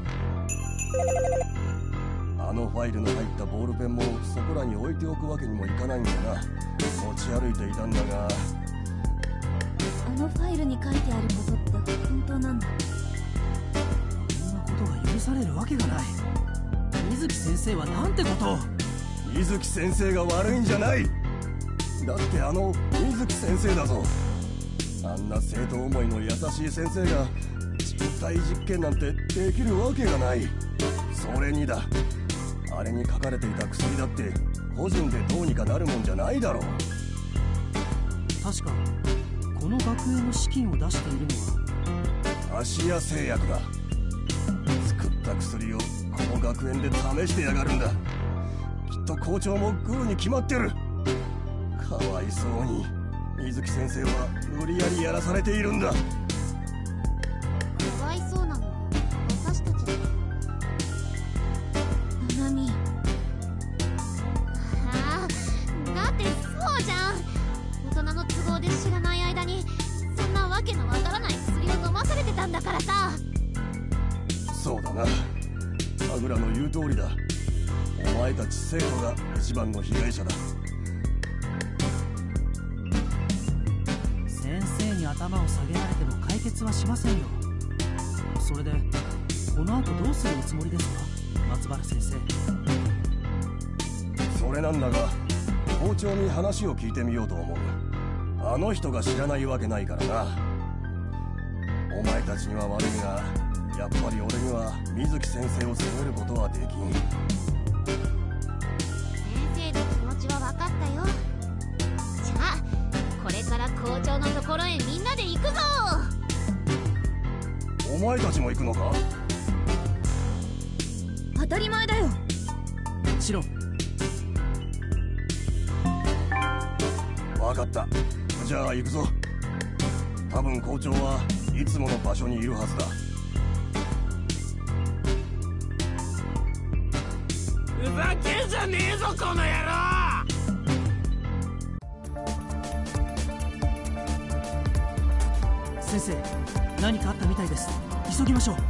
あのファイルの入ったボールペンもそこらに置いておくわけにもいかないんだな。持ち歩いていたんだが。 あのファイルに書いてあることって本当なんだ。 こんなことが許されるわけがない。水木先生はなんてことを。 水木先生が悪いんじゃない。だってあの水木先生だぞ。あんな生徒思いの優しい先生が人体実験なんてできるわけがない。それにだ、あれに書かれていた薬だって個人でどうにかなるもんじゃないだろう。 確かこの学園の資金を出しているのは芦屋製薬だ。作った薬をこの学園で試してやがるんだ。きっと校長もグーに決まってる。かわいそうに水木先生は無理やりやらされているんだ。 かわいそうなのは私たちだ。 ナナミ。 ああ、だってそうじゃん。大人の都合で知らない間にそんなわけのわからない薬を飲まされてたんだからさ。 そうだな、神楽の言う通りだ。お前たち生徒が一番の被害者だ。 先生に頭を下げられても解決はしませんよ。それでこの後どうするおつもりですか、松原先生。 それなんだが校長に話を聞いてみようと思う。あの人が知らないわけないからな。お前たちには悪いがやっぱり俺には水木先生を責めることはできん。 先生の気持ちは分かったよ。じゃあこれから校長のところへみんなで行くぞ。 お前たちも行くのか？ 私たり前だよ。 もちろん。 分かった。じゃあ行くぞ。多分校長はいつもの場所にいるはずだ。 ふざけんじゃねえぞこの野郎。 先生、何かあったみたいです。急ぎましょう。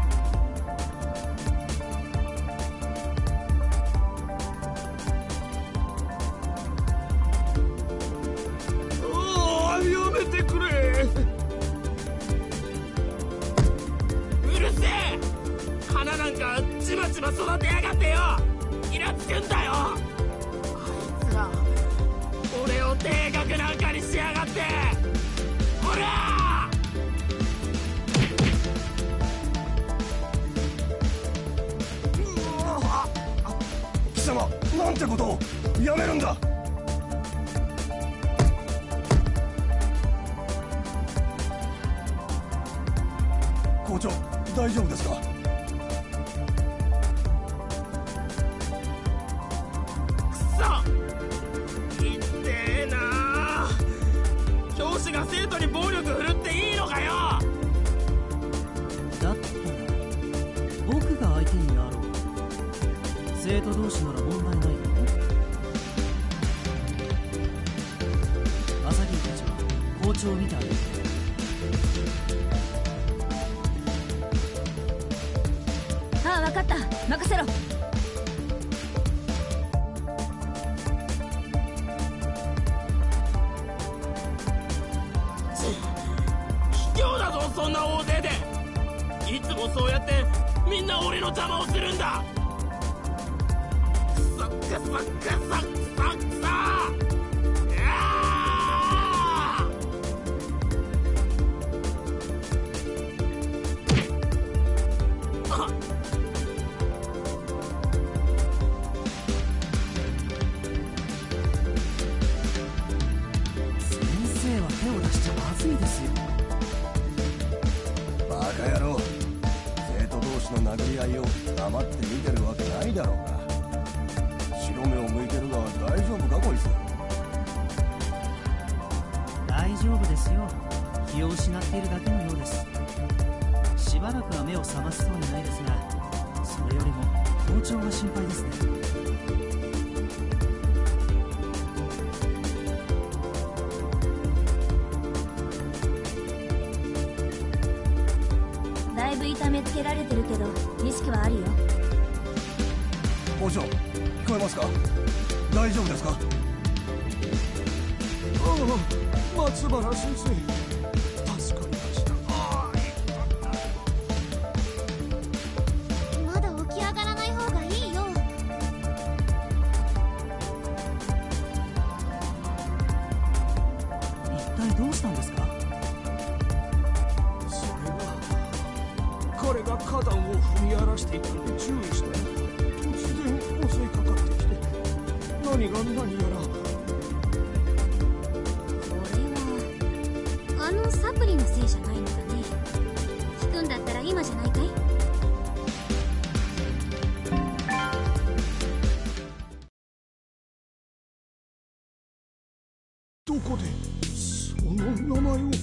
やめてくれ。うるせえ。花なんかちまちま育てやがってよ。イラつくんだよ。あいつら俺を低学なんかにしやがって。ほら貴様、なんてことを。やめるんだ。校長、大丈夫ですか？ くそ、いってえな。教師が生徒に暴力振るっていいのかよ。 だったら僕が相手にやろう。生徒同士なら問題ないだろ。朝霧たちは校長を見てあげる。 ああ、分かった。任せろ。 卑怯だぞそんな大勢で。いつもそうやってみんな俺の邪魔をするんだ。くそくそくそくそくそ。 手を出しちゃまずいですよ。 バカ野郎。生徒同士の殴り合いを黙って見てるわけないだろうが。白目を向いてるが大丈夫かこいつ。 大丈夫ですよ。気を失っているだけのようです。しばらくは目を覚ますそうにないですが、それよりも校長が心配ですね。 だいぶ痛めつけられてるけど意識はあるよ。 校長、聞こえますか？大丈夫ですか？ ああ、松原先生、助かりました。 まだ起き上がらない方がいいよ。 一体どうしたんですか？ それが彼が花壇を踏み荒らしていたので注意したら突然襲いかかってきて、何が何やら。 あのサプリのせいじゃないのかね。聞くんだったら今じゃないかい？ どこでその名前を。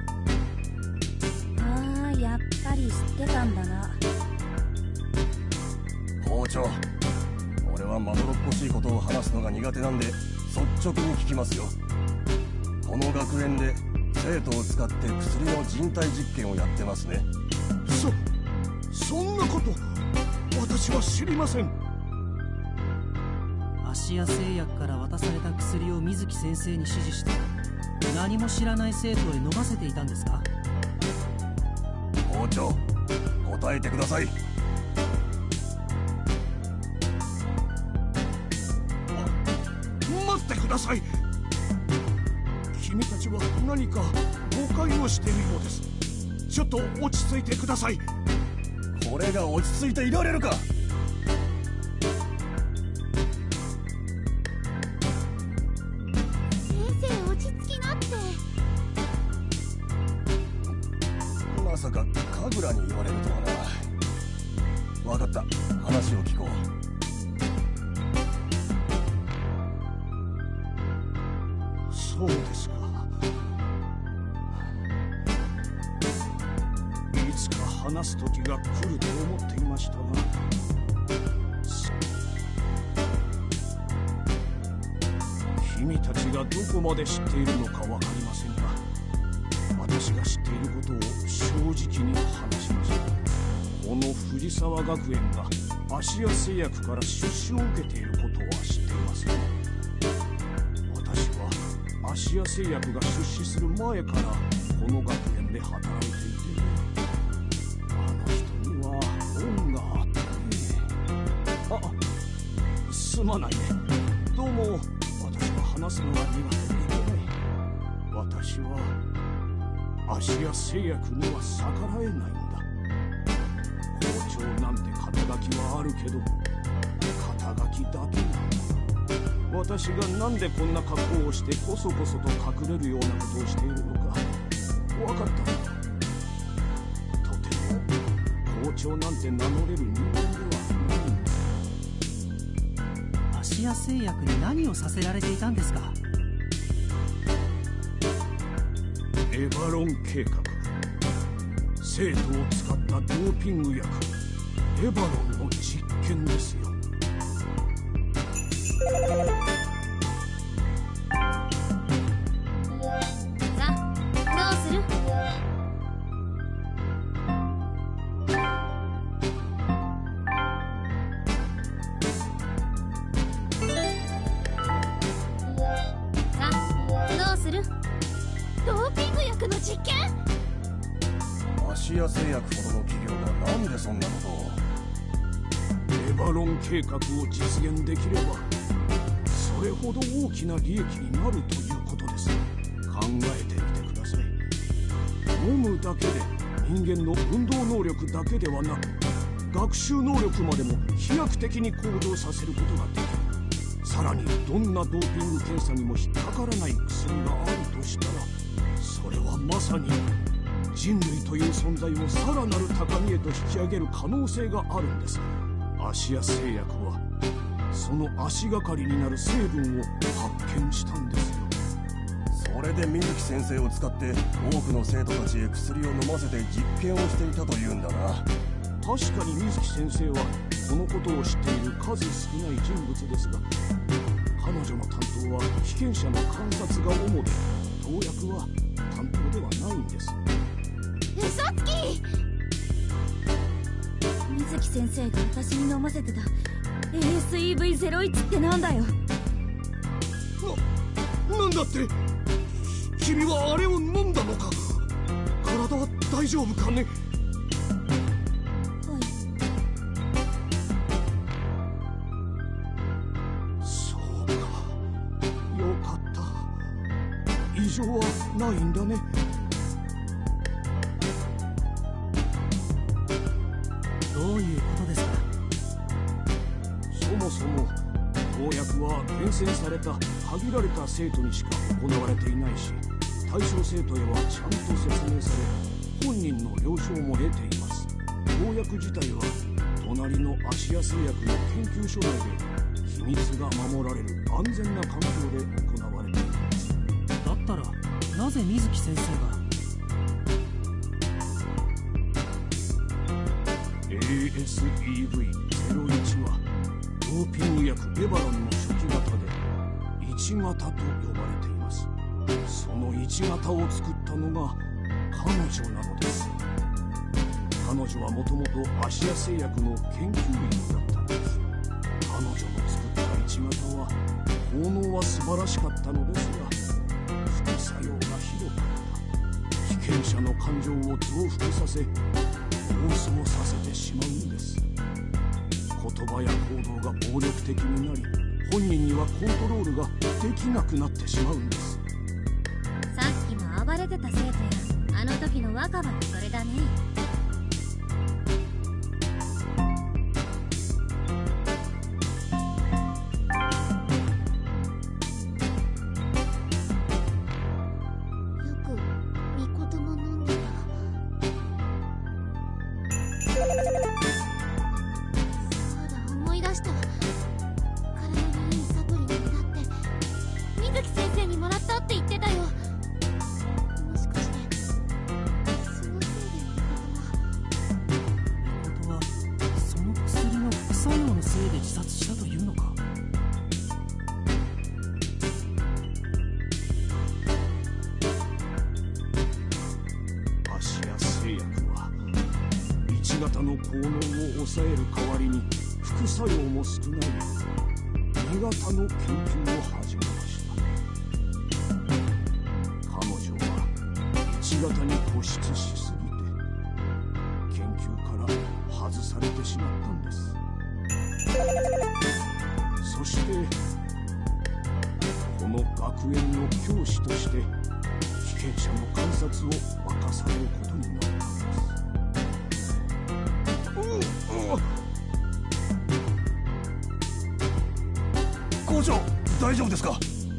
ああ、やっぱり知ってたんだな。 校長、俺はまどろっこしいことを話すのが苦手なんで率直に聞きますよ。この学園で生徒を使って薬の人体実験をやってますね。 そんなこと私は知りません。 芦屋製薬から渡された薬を水木先生に指示して何も知らない生徒へ飲ませていたんですか？ 校長、答えてください。 待ってください。君たちは何か誤解をしているようです。ちょっと落ち着いてください。 これが落ち着いていられるか。 先生、落ち着きなって。 まさか神楽に言われるとはな。分かった、話を聞こう。 そうですか。いつか話す時が来ると思っていましたが、君たちがどこまで知っているのか分かりませんが、私が知っていることを正直に話しました。この藤沢学園が芦屋製薬から出資を受けていることは知っていますね。私は芦屋製薬が出資する前からこの学園で働いていて、あの人には恩があったね。あ、すまないね。どうも私は話すのが苦手でいけない。私は芦屋製薬には逆らえないんだ。校長なんて肩書きはあるけど肩書きだけなんだ。私がなんでこんな格好をしてこそこそと隠れるようなことをしているのか分かったんだ。とても校長なんて名乗れる人間ではないんだ。 芦屋製薬に何をさせられていたんですか？ エバロン計画、生徒を使ったドーピング薬エバロンの実験ですよ。 さあ、どうする？さあ、どうする？ドーピング薬の実験？ 芦屋製薬ほどの企業がなんでそんなことを。 エバロン計画を実現できればそれほど大きな利益になるということです。考えてみてください。飲むだけで人間の運動能力だけではなく学習能力までも飛躍的に向上させることができる。さらにどんなドーピング検査にも引っかからない薬があるとしたら、それはまさに人類という存在をさらなる高みへと引き上げる可能性があるんです。芦屋製薬はその足がかりになる成分を発見したんですよ。 それで水木先生を使って多くの生徒たちへ薬を飲ませて実験をしていたというんだな。 確かに水木先生はこのことを知っている数少ない人物ですが、彼女の担当は被験者の観察が主で投薬は担当ではないんです。 嘘つき！ 水木先生が私に飲ませてた ASEV01 ってなんだよ。 なんだって？君はあれを飲んだのか？体は大丈夫かね？ はい。 そうか、よかった。異常はないんだね。 どういうことですか？ そもそも投薬は厳選された限られた生徒にしか行われていないし、対象生徒へはちゃんと説明され本人の了承も得ています。投薬自体は隣の芦屋製薬の研究所内で秘密が守られる安全な環境で行われています。 だったらなぜ水木先生が。 ASEV01 はドーピング薬エバロンの初期型で1型と呼ばれています。その1型を作ったのが彼女なのです。彼女はもともと芦屋製薬の研究員だったのです。彼女の作った1型は効能は素晴らしかったのですが、副作用がひどかった。被験者の感情を増幅させ暴走させてしまうんです。言葉や行動が暴力的になり、本人にはコントロールができなくなってしまうんです。 さっきの暴れてた生徒やあの時の若葉がそれだね。よくみことも飲んでた。そうだ、思い出した。体にいいサプリメントだって水木先生にもらったって言ってたよ。もしかしてそのせいでことはその薬の副作用のせいで自殺したというのか。 芦屋製薬は1型の効能を抑える代わりに副作用も少ない2型の研究を始めました。彼女は1型に固執しすぎて研究から外されてしまったんです。そしてこの学園の教師として被験者の観察を任されることになったんです。 校長、大丈夫ですか？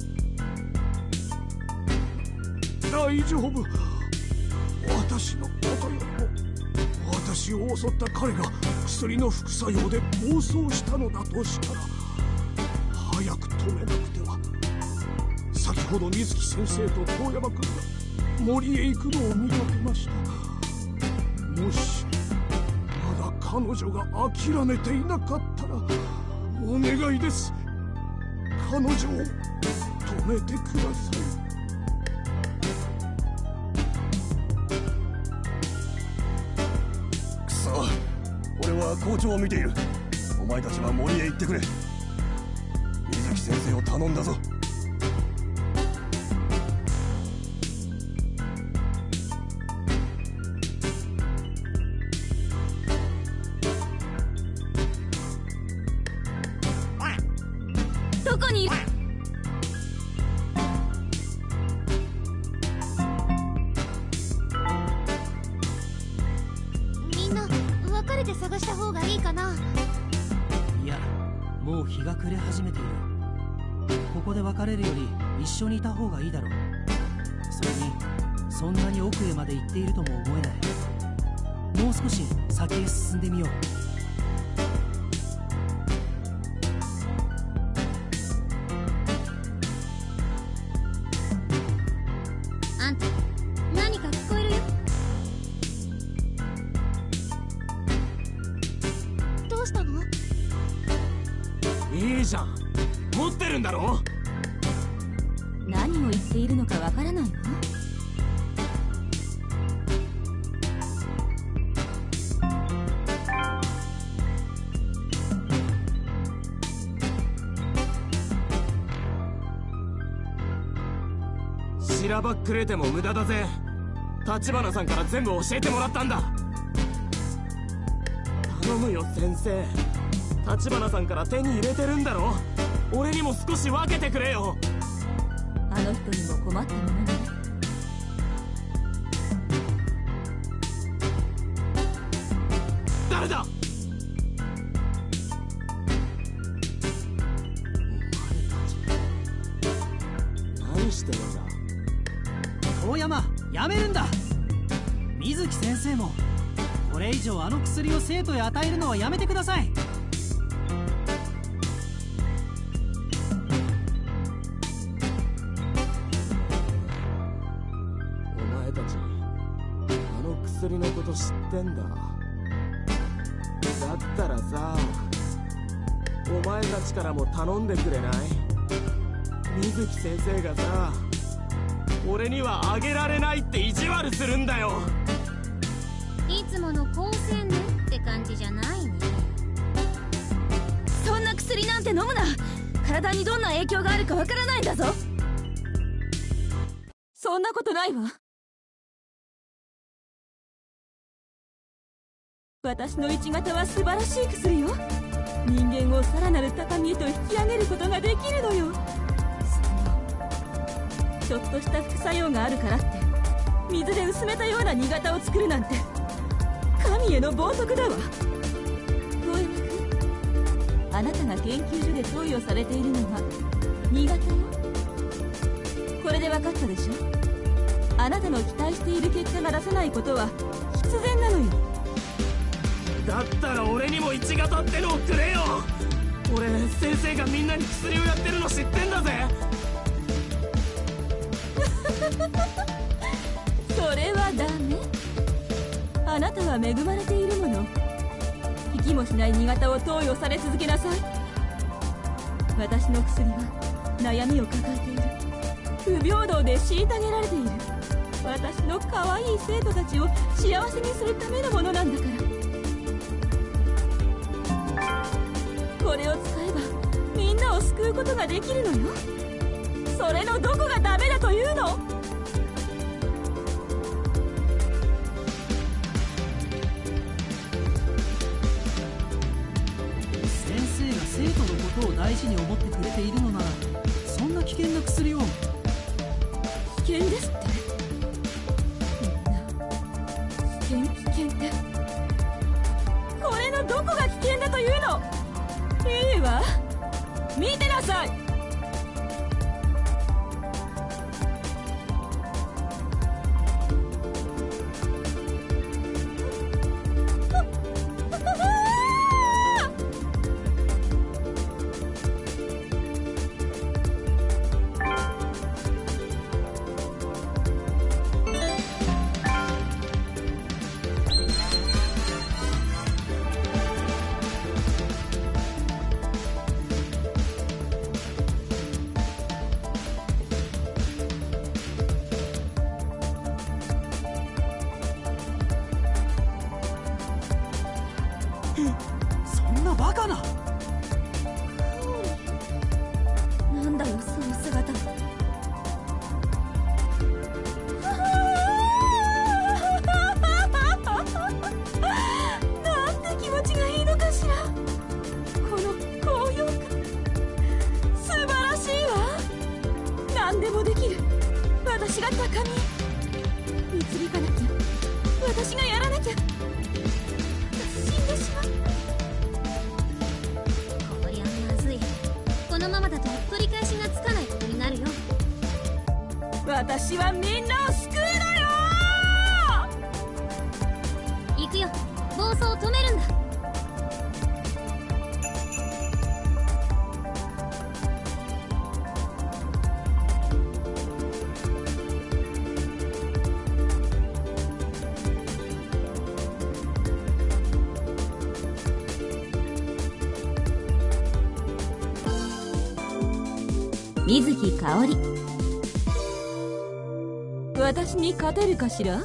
大丈夫。私のことよりも私を襲った彼が薬の副作用で暴走したのだとしたら早く止めなくては。先ほど水木先生と遠山君が森へ行くのを見かけました。もしまだ彼女が諦めていなかったらお願いです。彼女を止めてください。 くそ、俺は校長を見ている。お前たちは森へ行ってくれ。水木先生を頼んだぞ。 どこにいる？ みんな別れて探した方がいいかな。 いや、もう日が暮れ始めている。ここで別れるより一緒にいた方がいいだろう。それにそんなに奥へまで行っているとも思えない。もう少し先へ進んでみよう。 あんた、何か聞こえるよ。 どうしたの？ いいじゃん、持ってるんだろ。 何を言っているのかわからないの？ しらばっくれても無駄だぜ。橘さんから全部教えてもらったんだ。頼むよ先生。橘さんから手に入れてるんだろ。俺にも少し分けてくれよ。 あの人にも困ったものね。 誰だ？何してるんだ？ 遠山、やめるんだ。水木先生もこれ以上あの薬を生徒へ与えるのはやめてください。 お前たちあの薬のこと知ってんだ。だったらさ、お前たちからも頼んでくれない？水木先生がさ、俺にはあげられないって意地悪するんだよ。 いつもの高青年って感じじゃないね。そんな薬なんて飲むな。体にどんな影響があるかわからないんだぞ。そんなことないわ。私の1型は素晴らしい薬よ。人間をさらなる高みへと引き上げることができるのよ。ちょっとした副作用があるからって水で薄めたような2型を作るなんて神への冒涜だわ。遠山君、あなたが研究所で投与されているのは2型よ。これで分かったでしょ。あなたの期待している結果が出せないことは必然なのよ。 だったら俺にも1型ってのをくれよ。俺先生がみんなに薬をやってるの知ってんだぜ。 それはダメ。あなたは恵まれているもの。引きもしない荷形を投与され続けなさい。私の薬は悩みを抱えている、不平等で虐げられている私の可愛い生徒たちを幸せにするためのものなんだから。これを使えばみんなを救うことができるのよ。それのどこがダメだというの？ 先生が生徒のことを大事に思ってくれているのなら、そんな危険な薬を。 危険ですって。みんな危険ってこれのどこが危険だというの？いいわ、見てなさい。 そんなバカな。 なんだよその姿は。なんて気持ちがいいのかしら。この高揚感素晴らしいわ。何でもできる私が高みへ導かなきゃ。私がやらなきゃ。死んでしまう。 こりゃまずい。このままだと取り返しがつかないことになるよ。 私はみんなを救うのよ。 行くよ。暴走を止めるんだ。 水木かおり、私に勝てるかしら？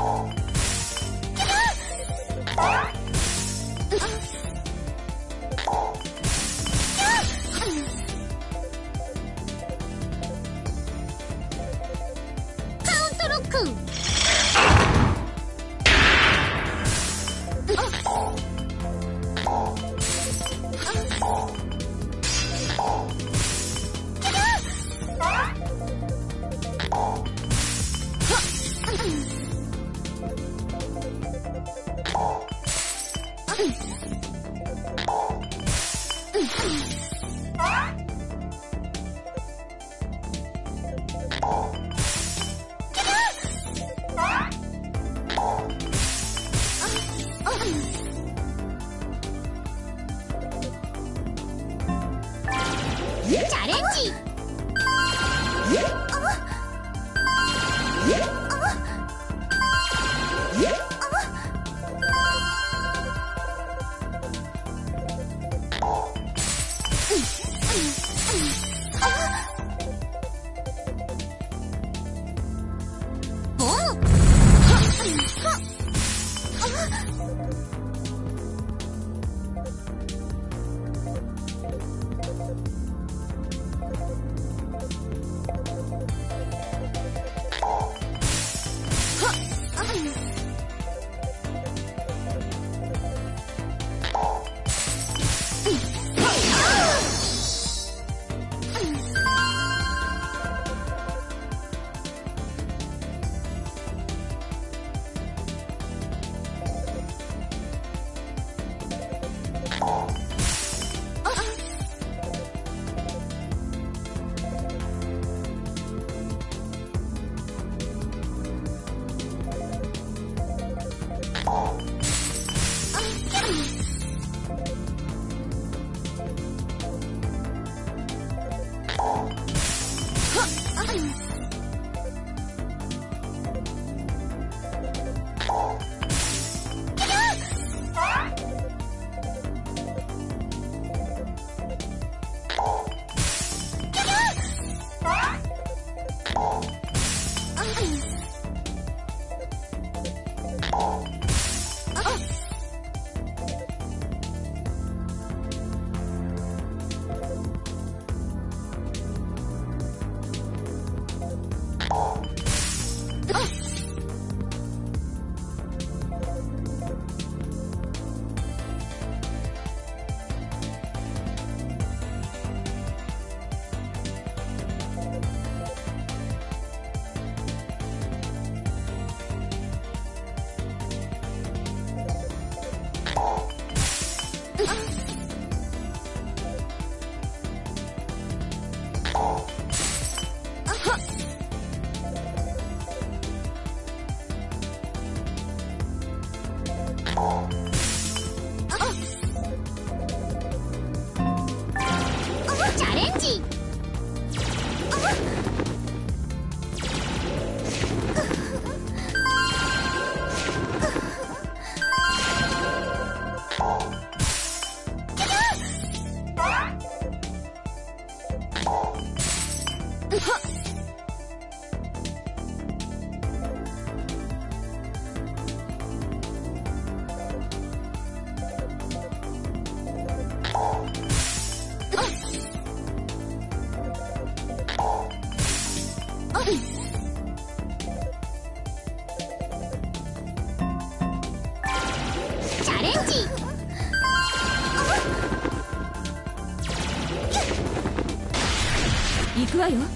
行くわよ。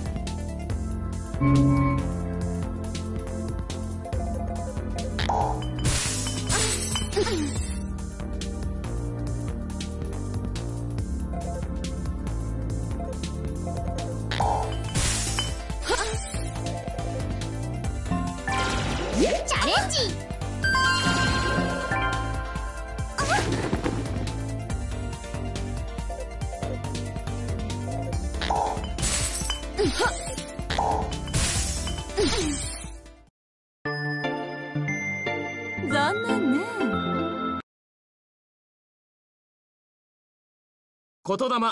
チャレンジ。 残念ね。 言霊。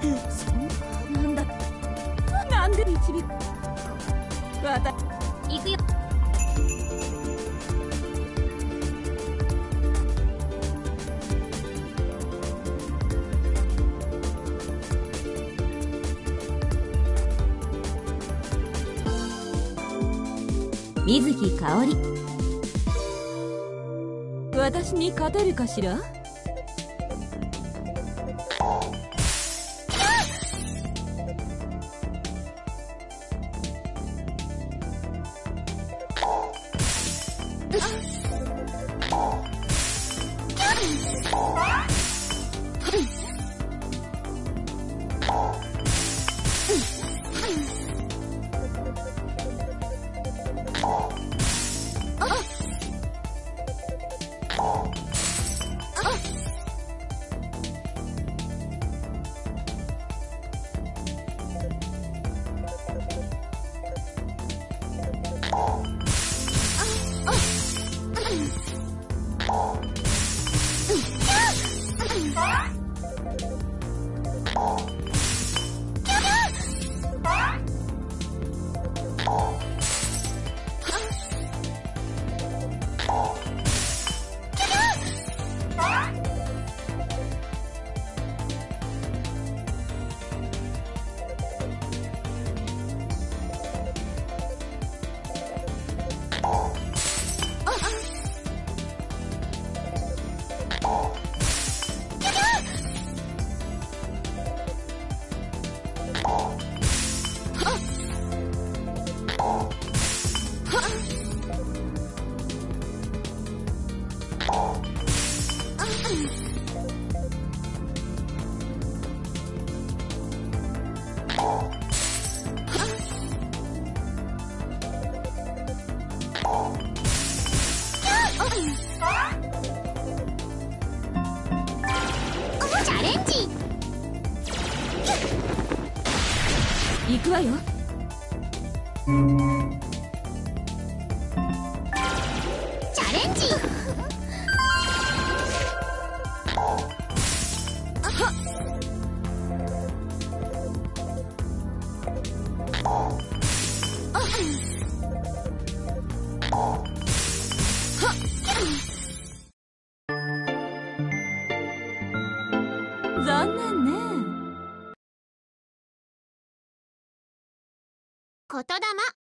なんだ、なんで導く。行くよ。水木かおり、私に勝てるかしら。 チャレンジ。 行くわよ。 チャレンジ。 残念ね。 言霊。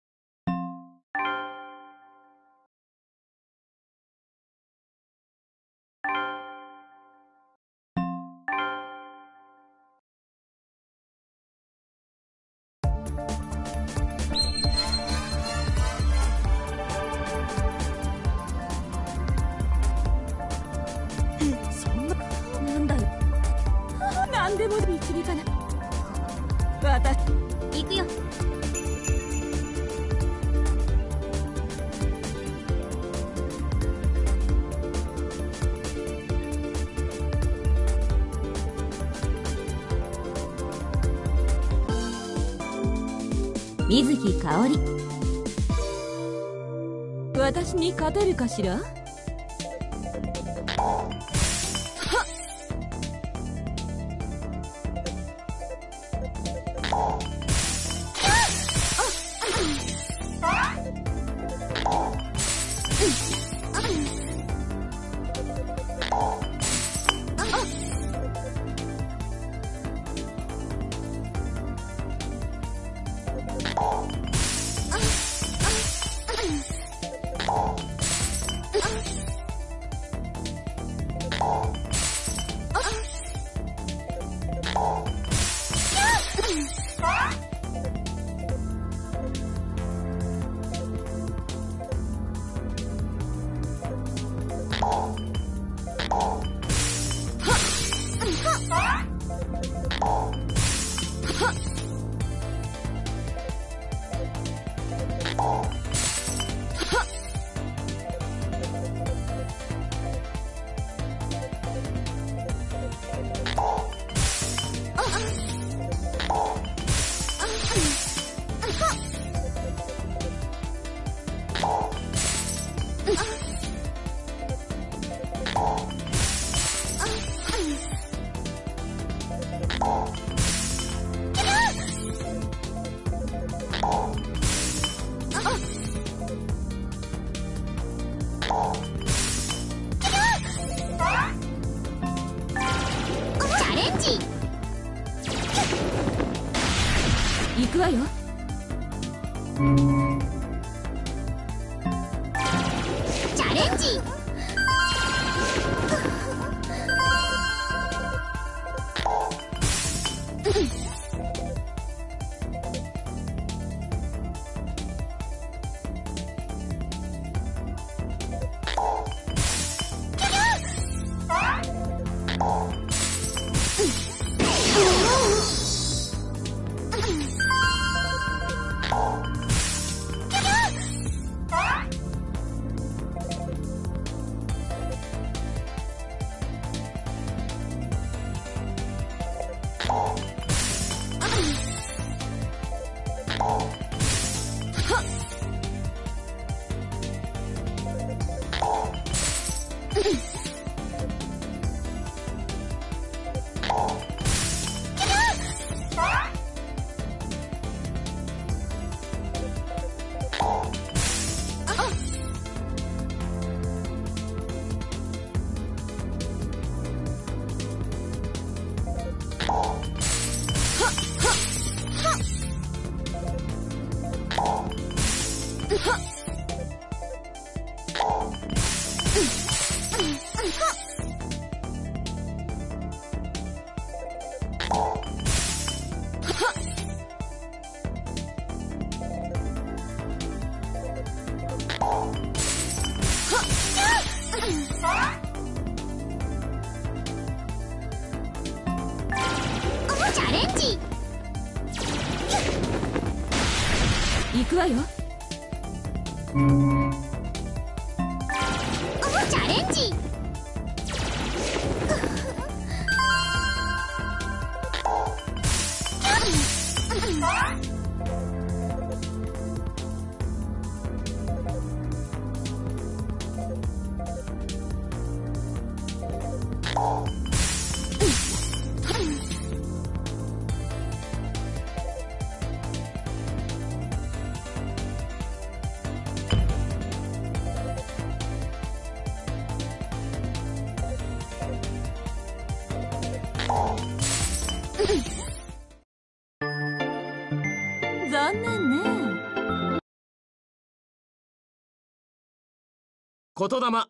なんだよ。なんでも導かない。私行くよ。水木かおり、私に勝てるかしら。 ジ。 行くわよ。 チャレンジ。チャレンジ。 行くわよ。 チャレンジ。 残念ね。 言霊。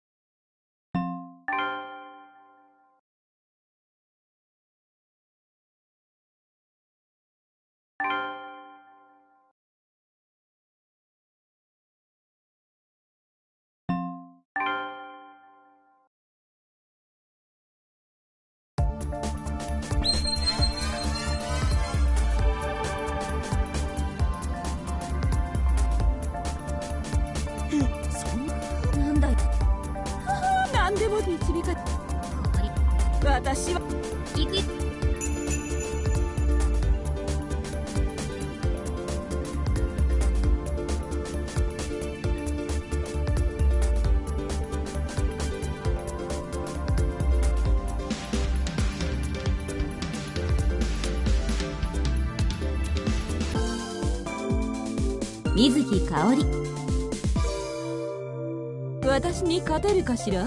なんだい。何でも導か。私は行くよ。 水木かおり。私に勝てるかしら。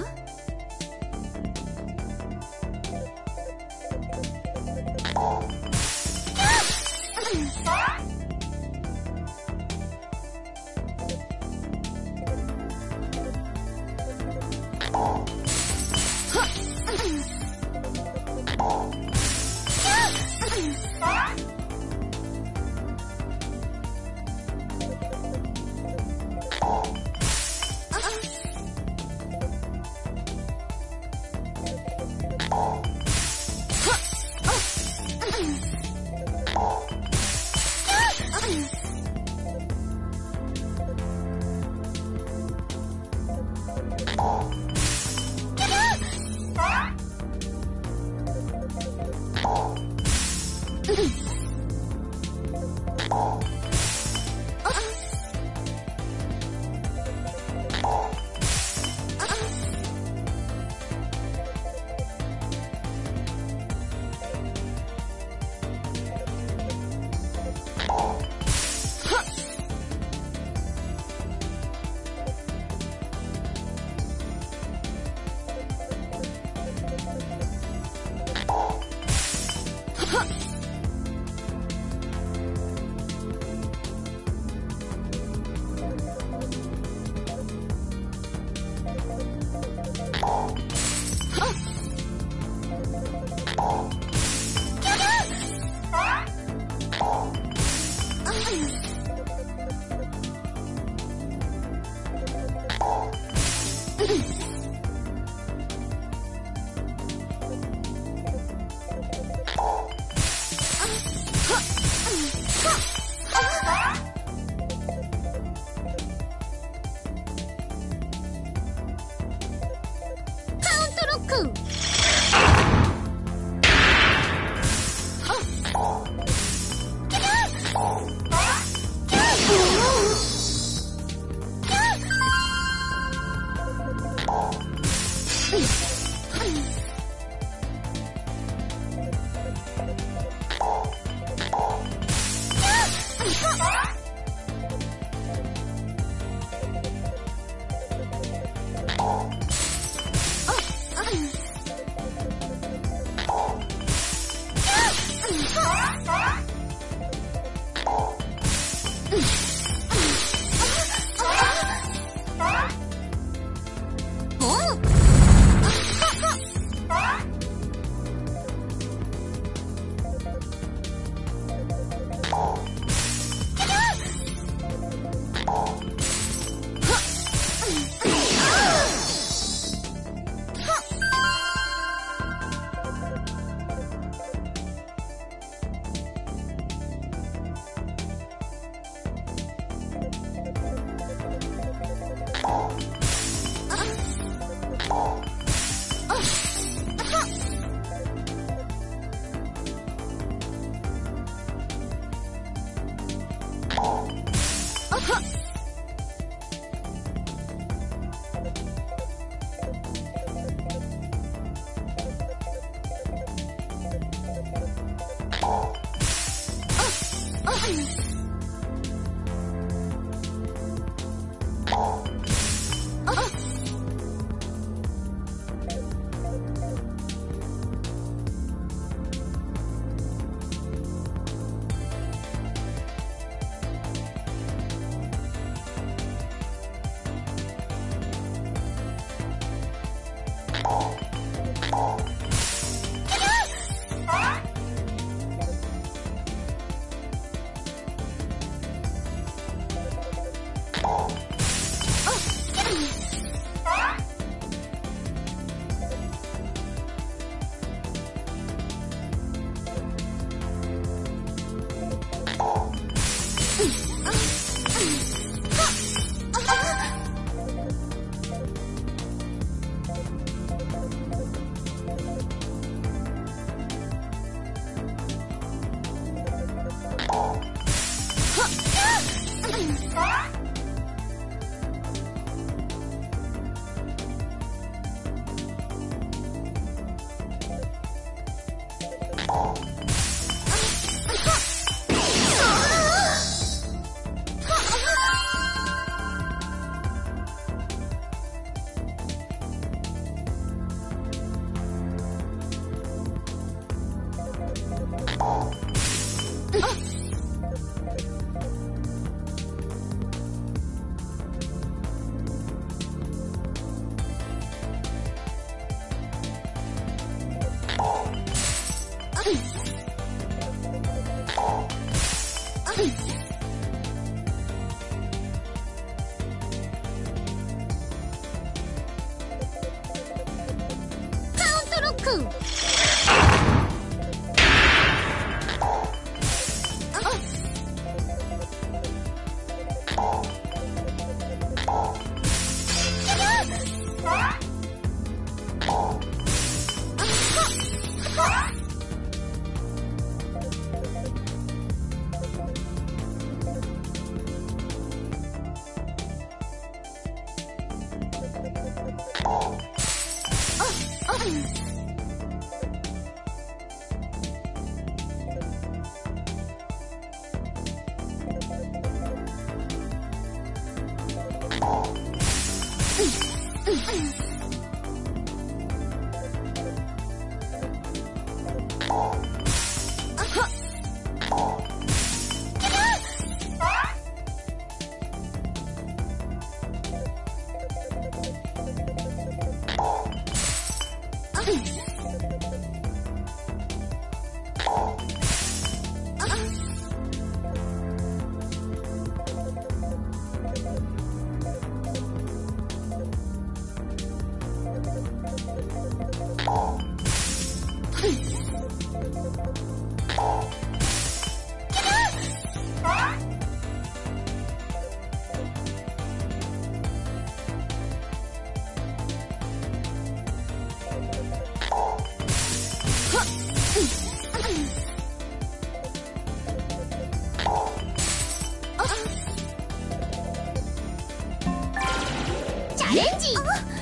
チャレンジ。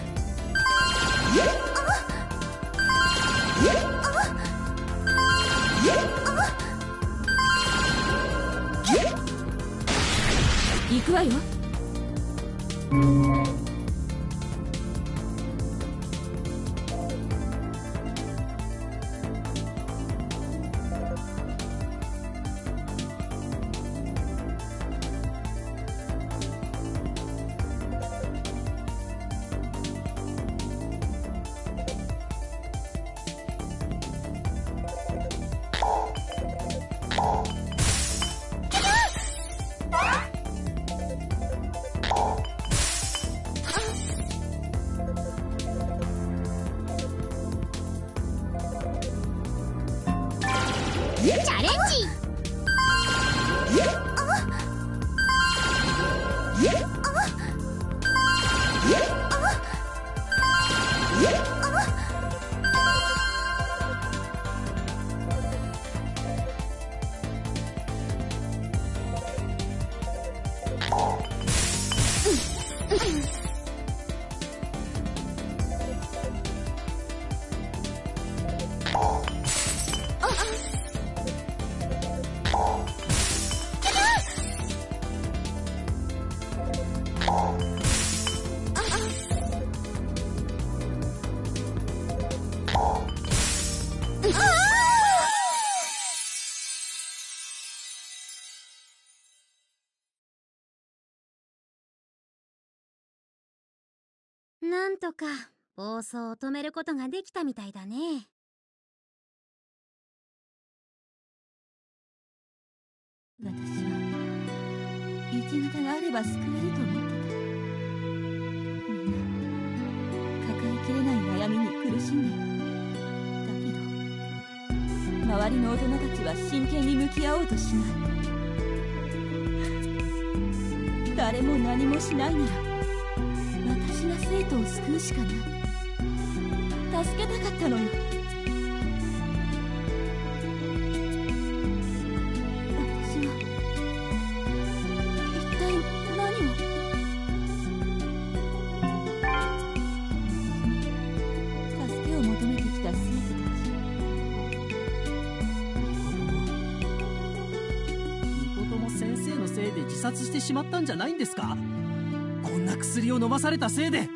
行くわよ。 チャレンジ。 なんとか暴走を止めることができたみたいだね。私は1型があれば救えると思ってた。みんな抱えきれない悩みに苦しんでる。だけど周りの大人たちは真剣に向き合おうとしない。誰も何もしないなら私が生徒を救うしかない。助けたかったのよ。私は一体何を。助けを求めてきた生徒たち。 ミコトも先生のせいで自殺してしまったんじゃないんですか。こんな薬を飲まされたせいで。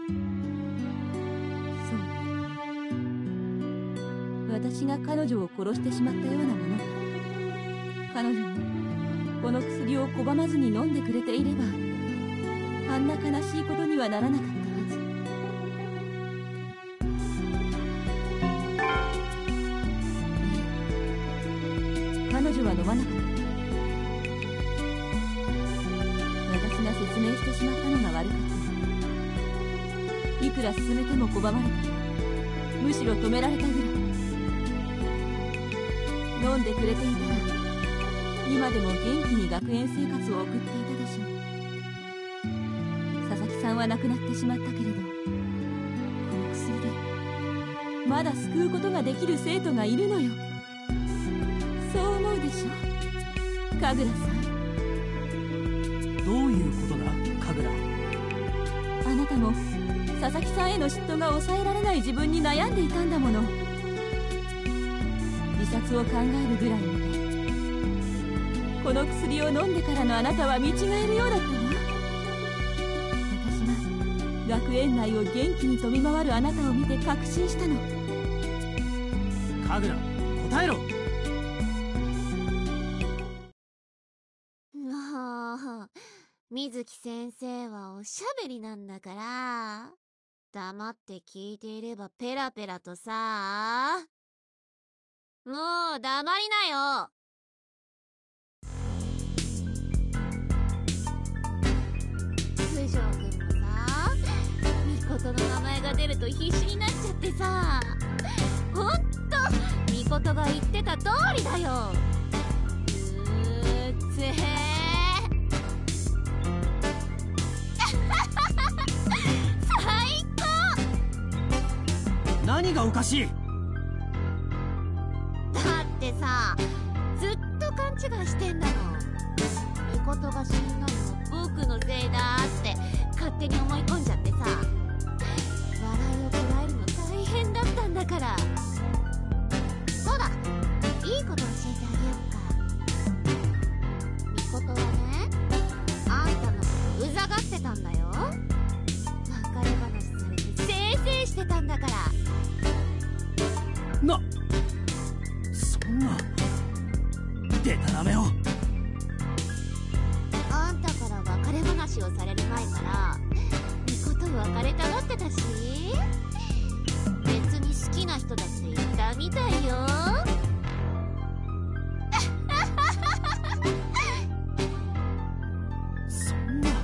私が彼女を殺してしまったようなものだ。彼女もこの薬を拒まずに飲んでくれていればあんな悲しいことにはならなかったはず。彼女は飲まなかった。私が説明してしまったのが悪かった。いくら進めても拒まれた。むしろ止められたぐらい。飲んでくれていたら今でも元気に学園生活を送っていたでしょう。佐々木さんは亡くなってしまったけれど、この薬でまだ救うことができる生徒がいるのよ。そう思うでしょ、神楽さん。 どういうことだ、神楽。 あなたも佐々木さんへの嫉妬が抑えられない自分に悩んでいたんだもの。自殺を考えるぐらいまで。この薬を飲んでからのあなたは見違えるようだったわ。私は学園内を元気に飛び回るあなたを見て確信したの。 神楽、答えろ。 もう水木先生はおしゃべりなんだから黙って聞いていればペラペラとさ。もう黙りなよ。九条くんもさ、ミコトの名前が出ると必死になっちゃってさ、ほんとミコトが言ってた通りだよ。うーつへー。 何がおかしい？ だってさ、ずっと勘違いしてんだもん。ミコトが死んだのは僕のせいだって勝手に思い込んじゃってさ、笑いをこらえるの大変だったんだから。そうだ、いいこと教えてあげようか。ミコトはね、あんたのことうざがってたんだよ。別れ話されてせいせいしてたんだから。 そんなデタラメを。 あんたから別れ話をされる前からミコと別れたがってたし、別に好きな人だっていたみたいよ。 そんな。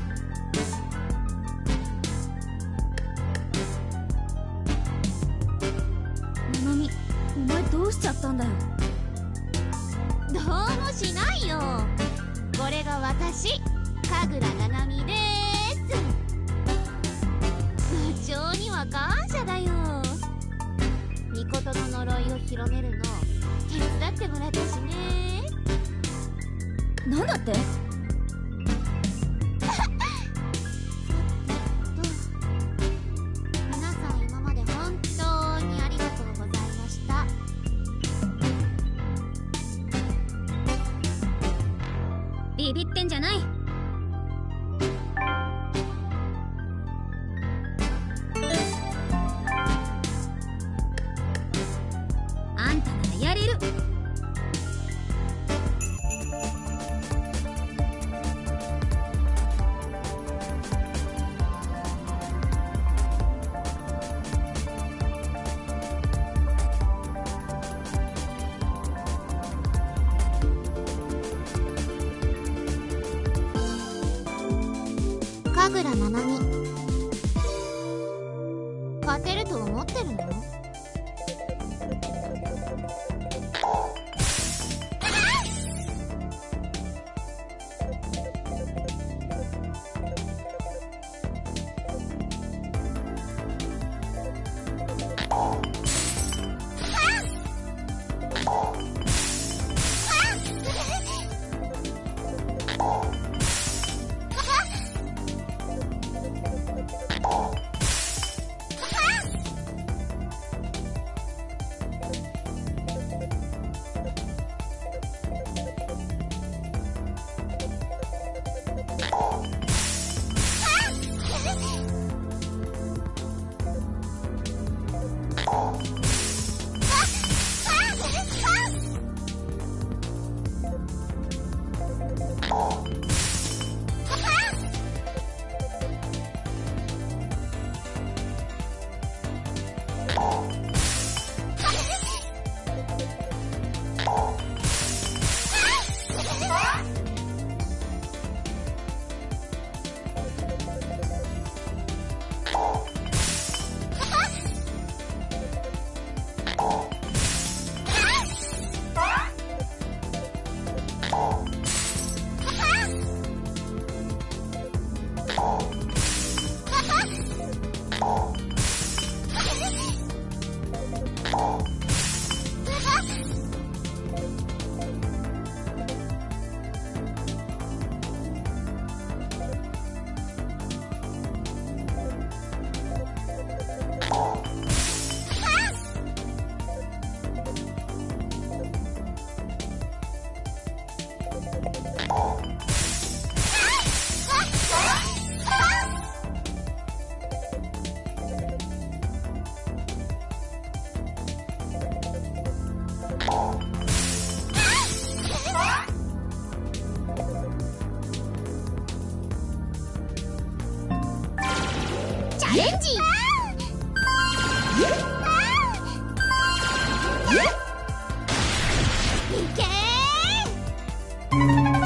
ナナミ、お前どうしちゃったんだよ。 どうもしないよ。これが私、神楽ななみでーす。部長には感謝だよ。ミコトの呪いを広めるの手伝ってもらったしね。 なんだって？ 皆さん今まで本当にありがとうございました。 ビビってんじゃない。あんたならやれる。 神楽ななみ、勝てると思ってるの？チャレンジ。いけー。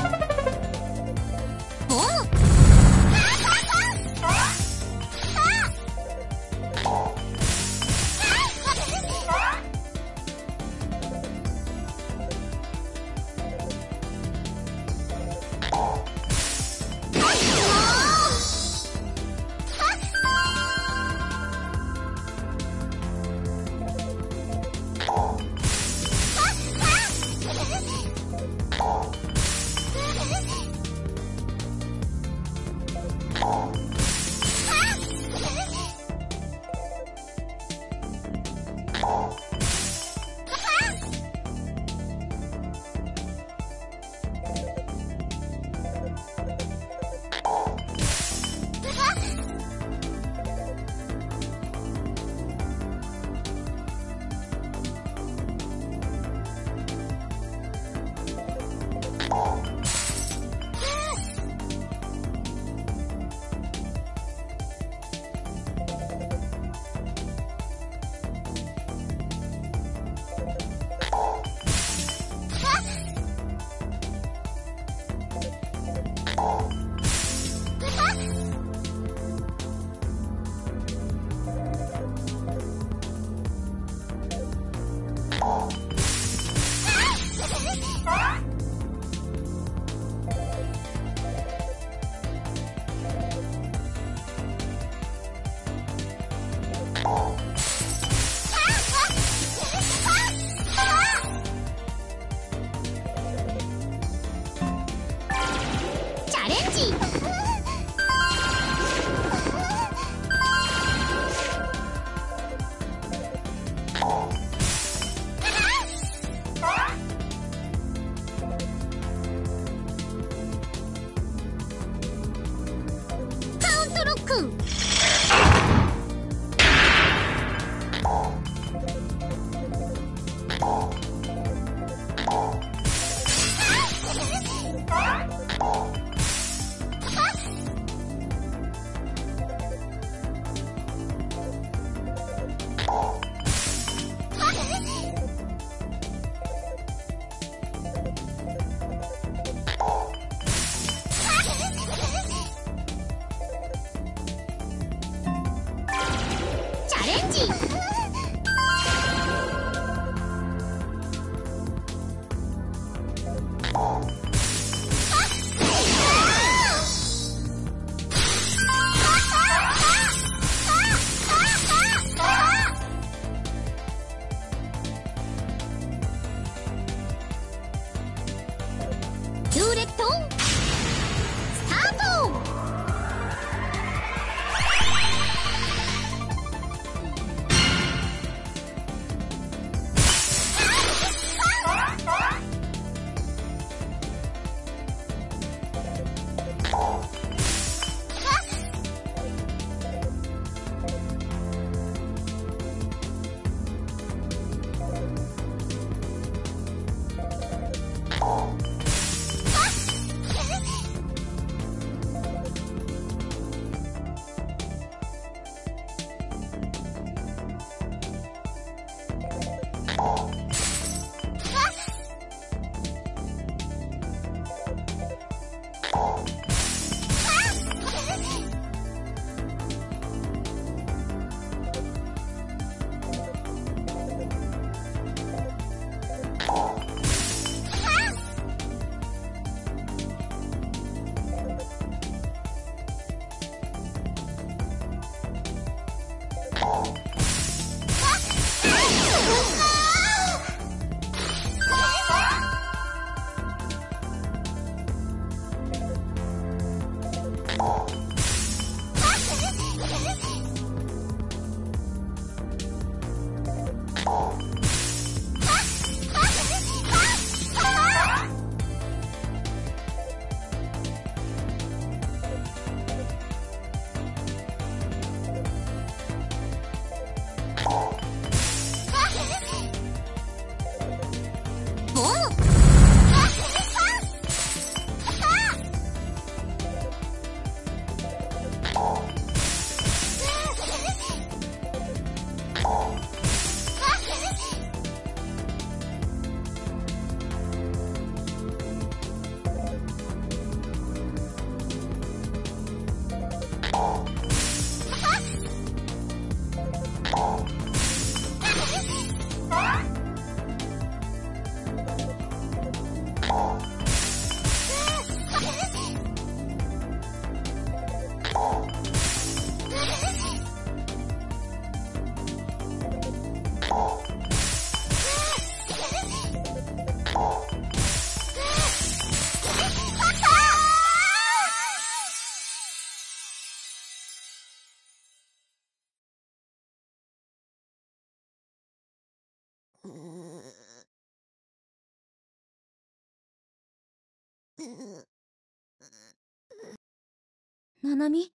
ななみ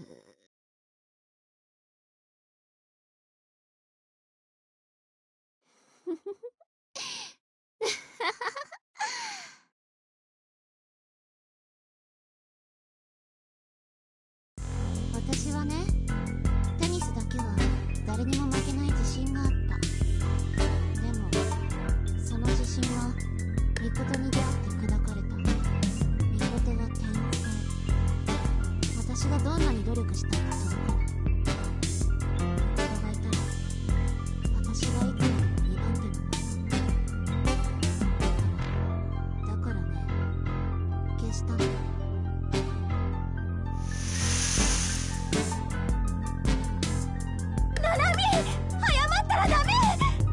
私はね、テニスだけは誰にも負けない自信があった。でもその自信はミコトに出会って砕かれた。ミコトは天才。 がどんなに努力したって届かない。人がいたら私がいつまでも2番手のまま。だからね、消したの。 ナナミ、早まったらダメ。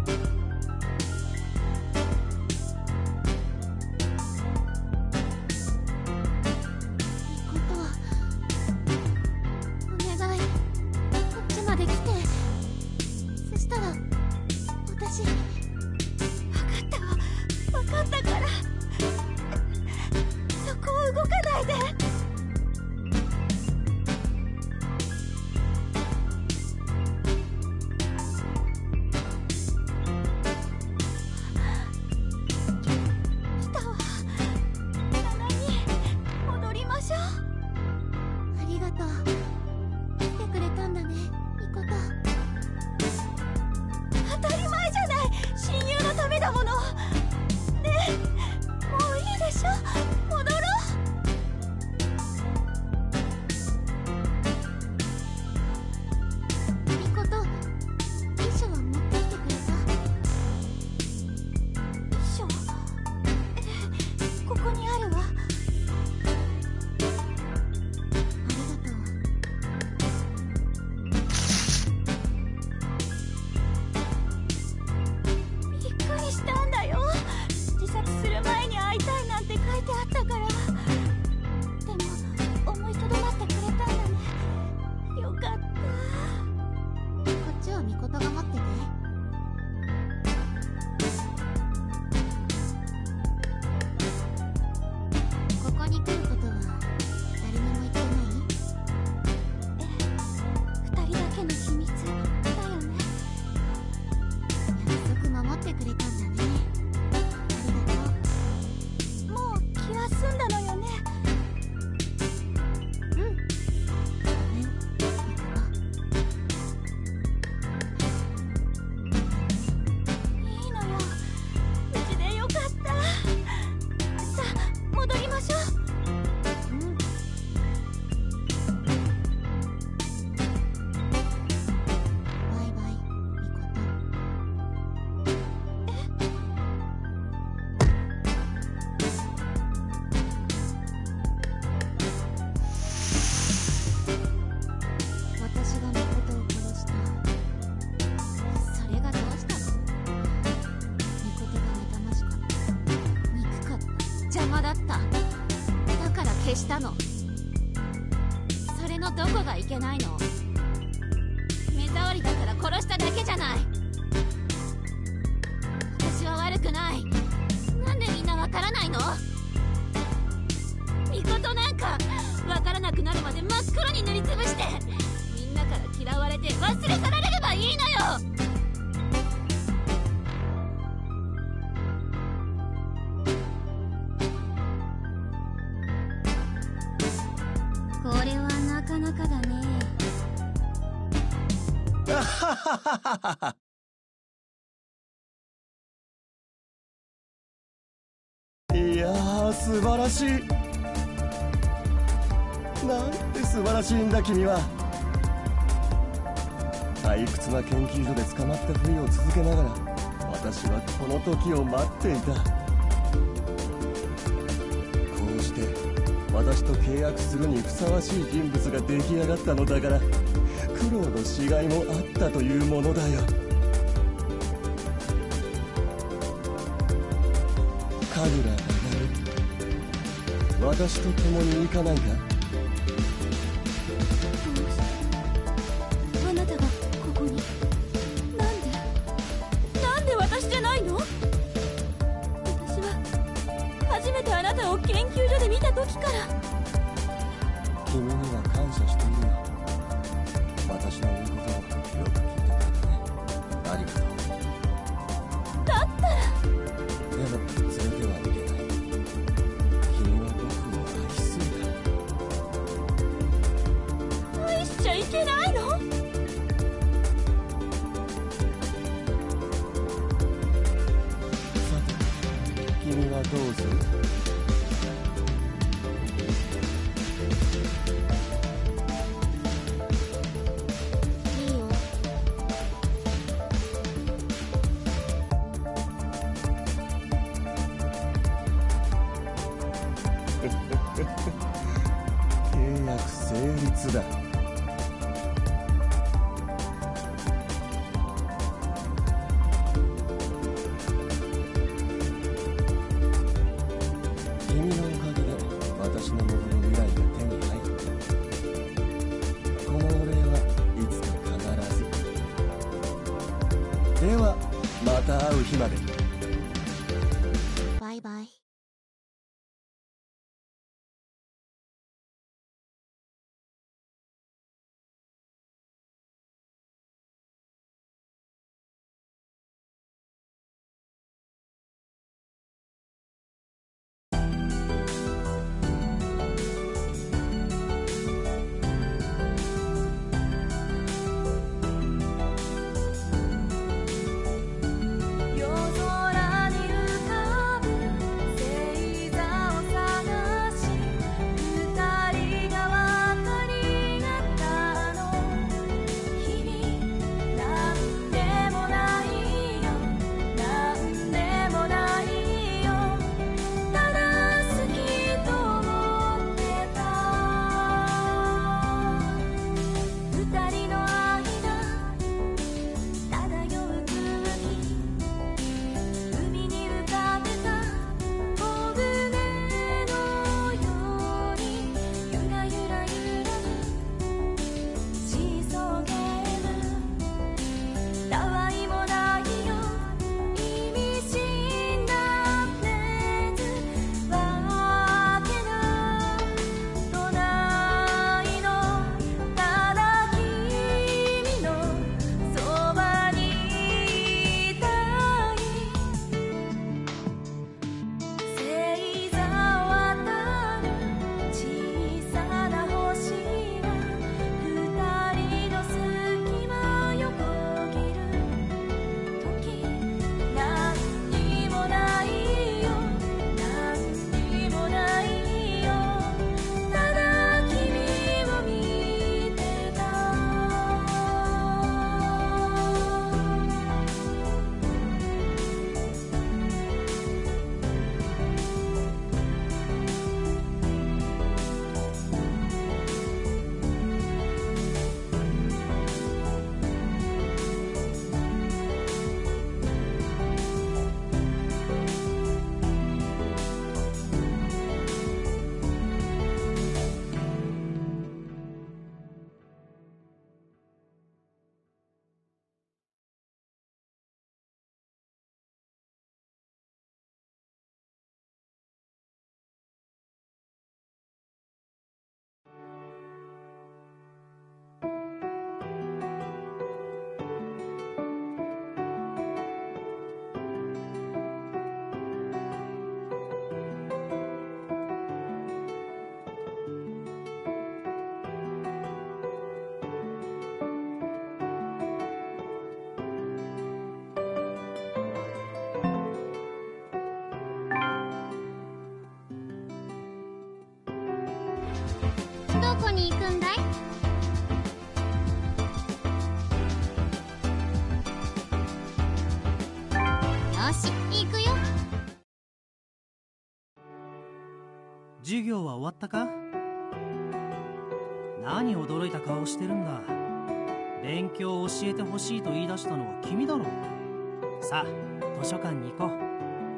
消したの。それのどこがいけないの？目障りだから殺しただけじゃない。私は悪くない。なんでみんなわからないの？ミコトなんかわからなくなるまで真っ黒に塗りつぶしてみんなから嫌われて忘れ去られればいいのよ。 これはなかなかだね。 いやー、素晴らしい。なんて素晴らしいんだ君は。退屈な研究所で捕まったふりを続けながら私はこの時を待っていた。こうして私と契約するにふさわしい人物が出来上がったのだから、苦労のしがいもあったというものだよ。神楽が私と共に行かないか？ あなたがここに。なんで私じゃないの？私は初めてあなたを研究所で見た時から。 君には感謝しているよ。私の言うことをよく聞いてくれたね。ありがとう。 だったらでも連れてはいけない。君は僕を愛しすぎた。 愛しちゃいけないの？ さて、君はどうする？ 契約成立だ。君のおかげで私の望む未来が手に入った。このお礼はいつか必ず。ではまた会う日まで。 バイバイ。 どこに行くんだい？よし、行くよ。 授業は終わったか？何驚いた顔してるんだ。勉強を教えてほしいと言い出したのは君だろ。さあ、図書館に行こう。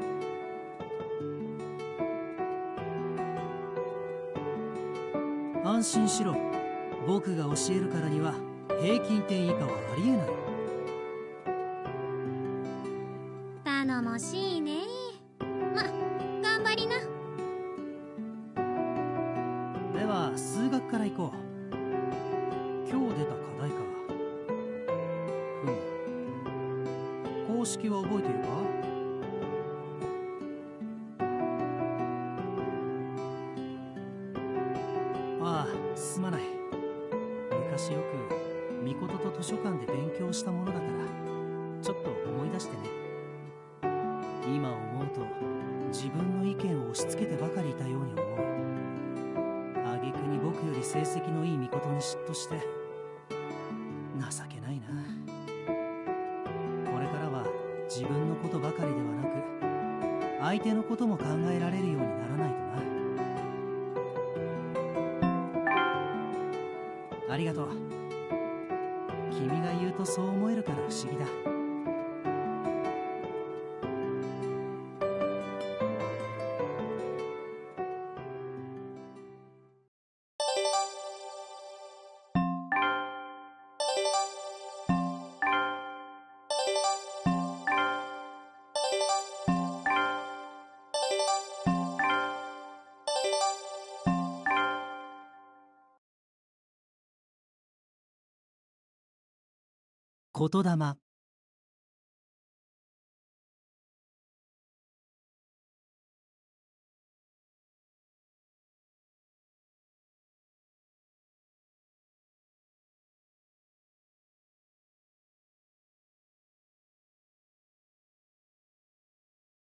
安心しろ。僕が教えるからには平均点以下はありえない。 頼もしいね。ま、頑張りな。 では数学から行こう。今日出た課題か。公式は覚えているか？ああ、すまない。昔よくミコトと図書館で勉強したものだからちょっと思い出してね。今思うと自分の意見を押し付けてばかりいたように思う。挙句に僕より成績のいいミコトに嫉妬して情けないな。これからは自分のことばかりではなく相手のことも考えられるようにならないとな。 ありがとう。君が言うとそう思えるから不思議だ。言霊。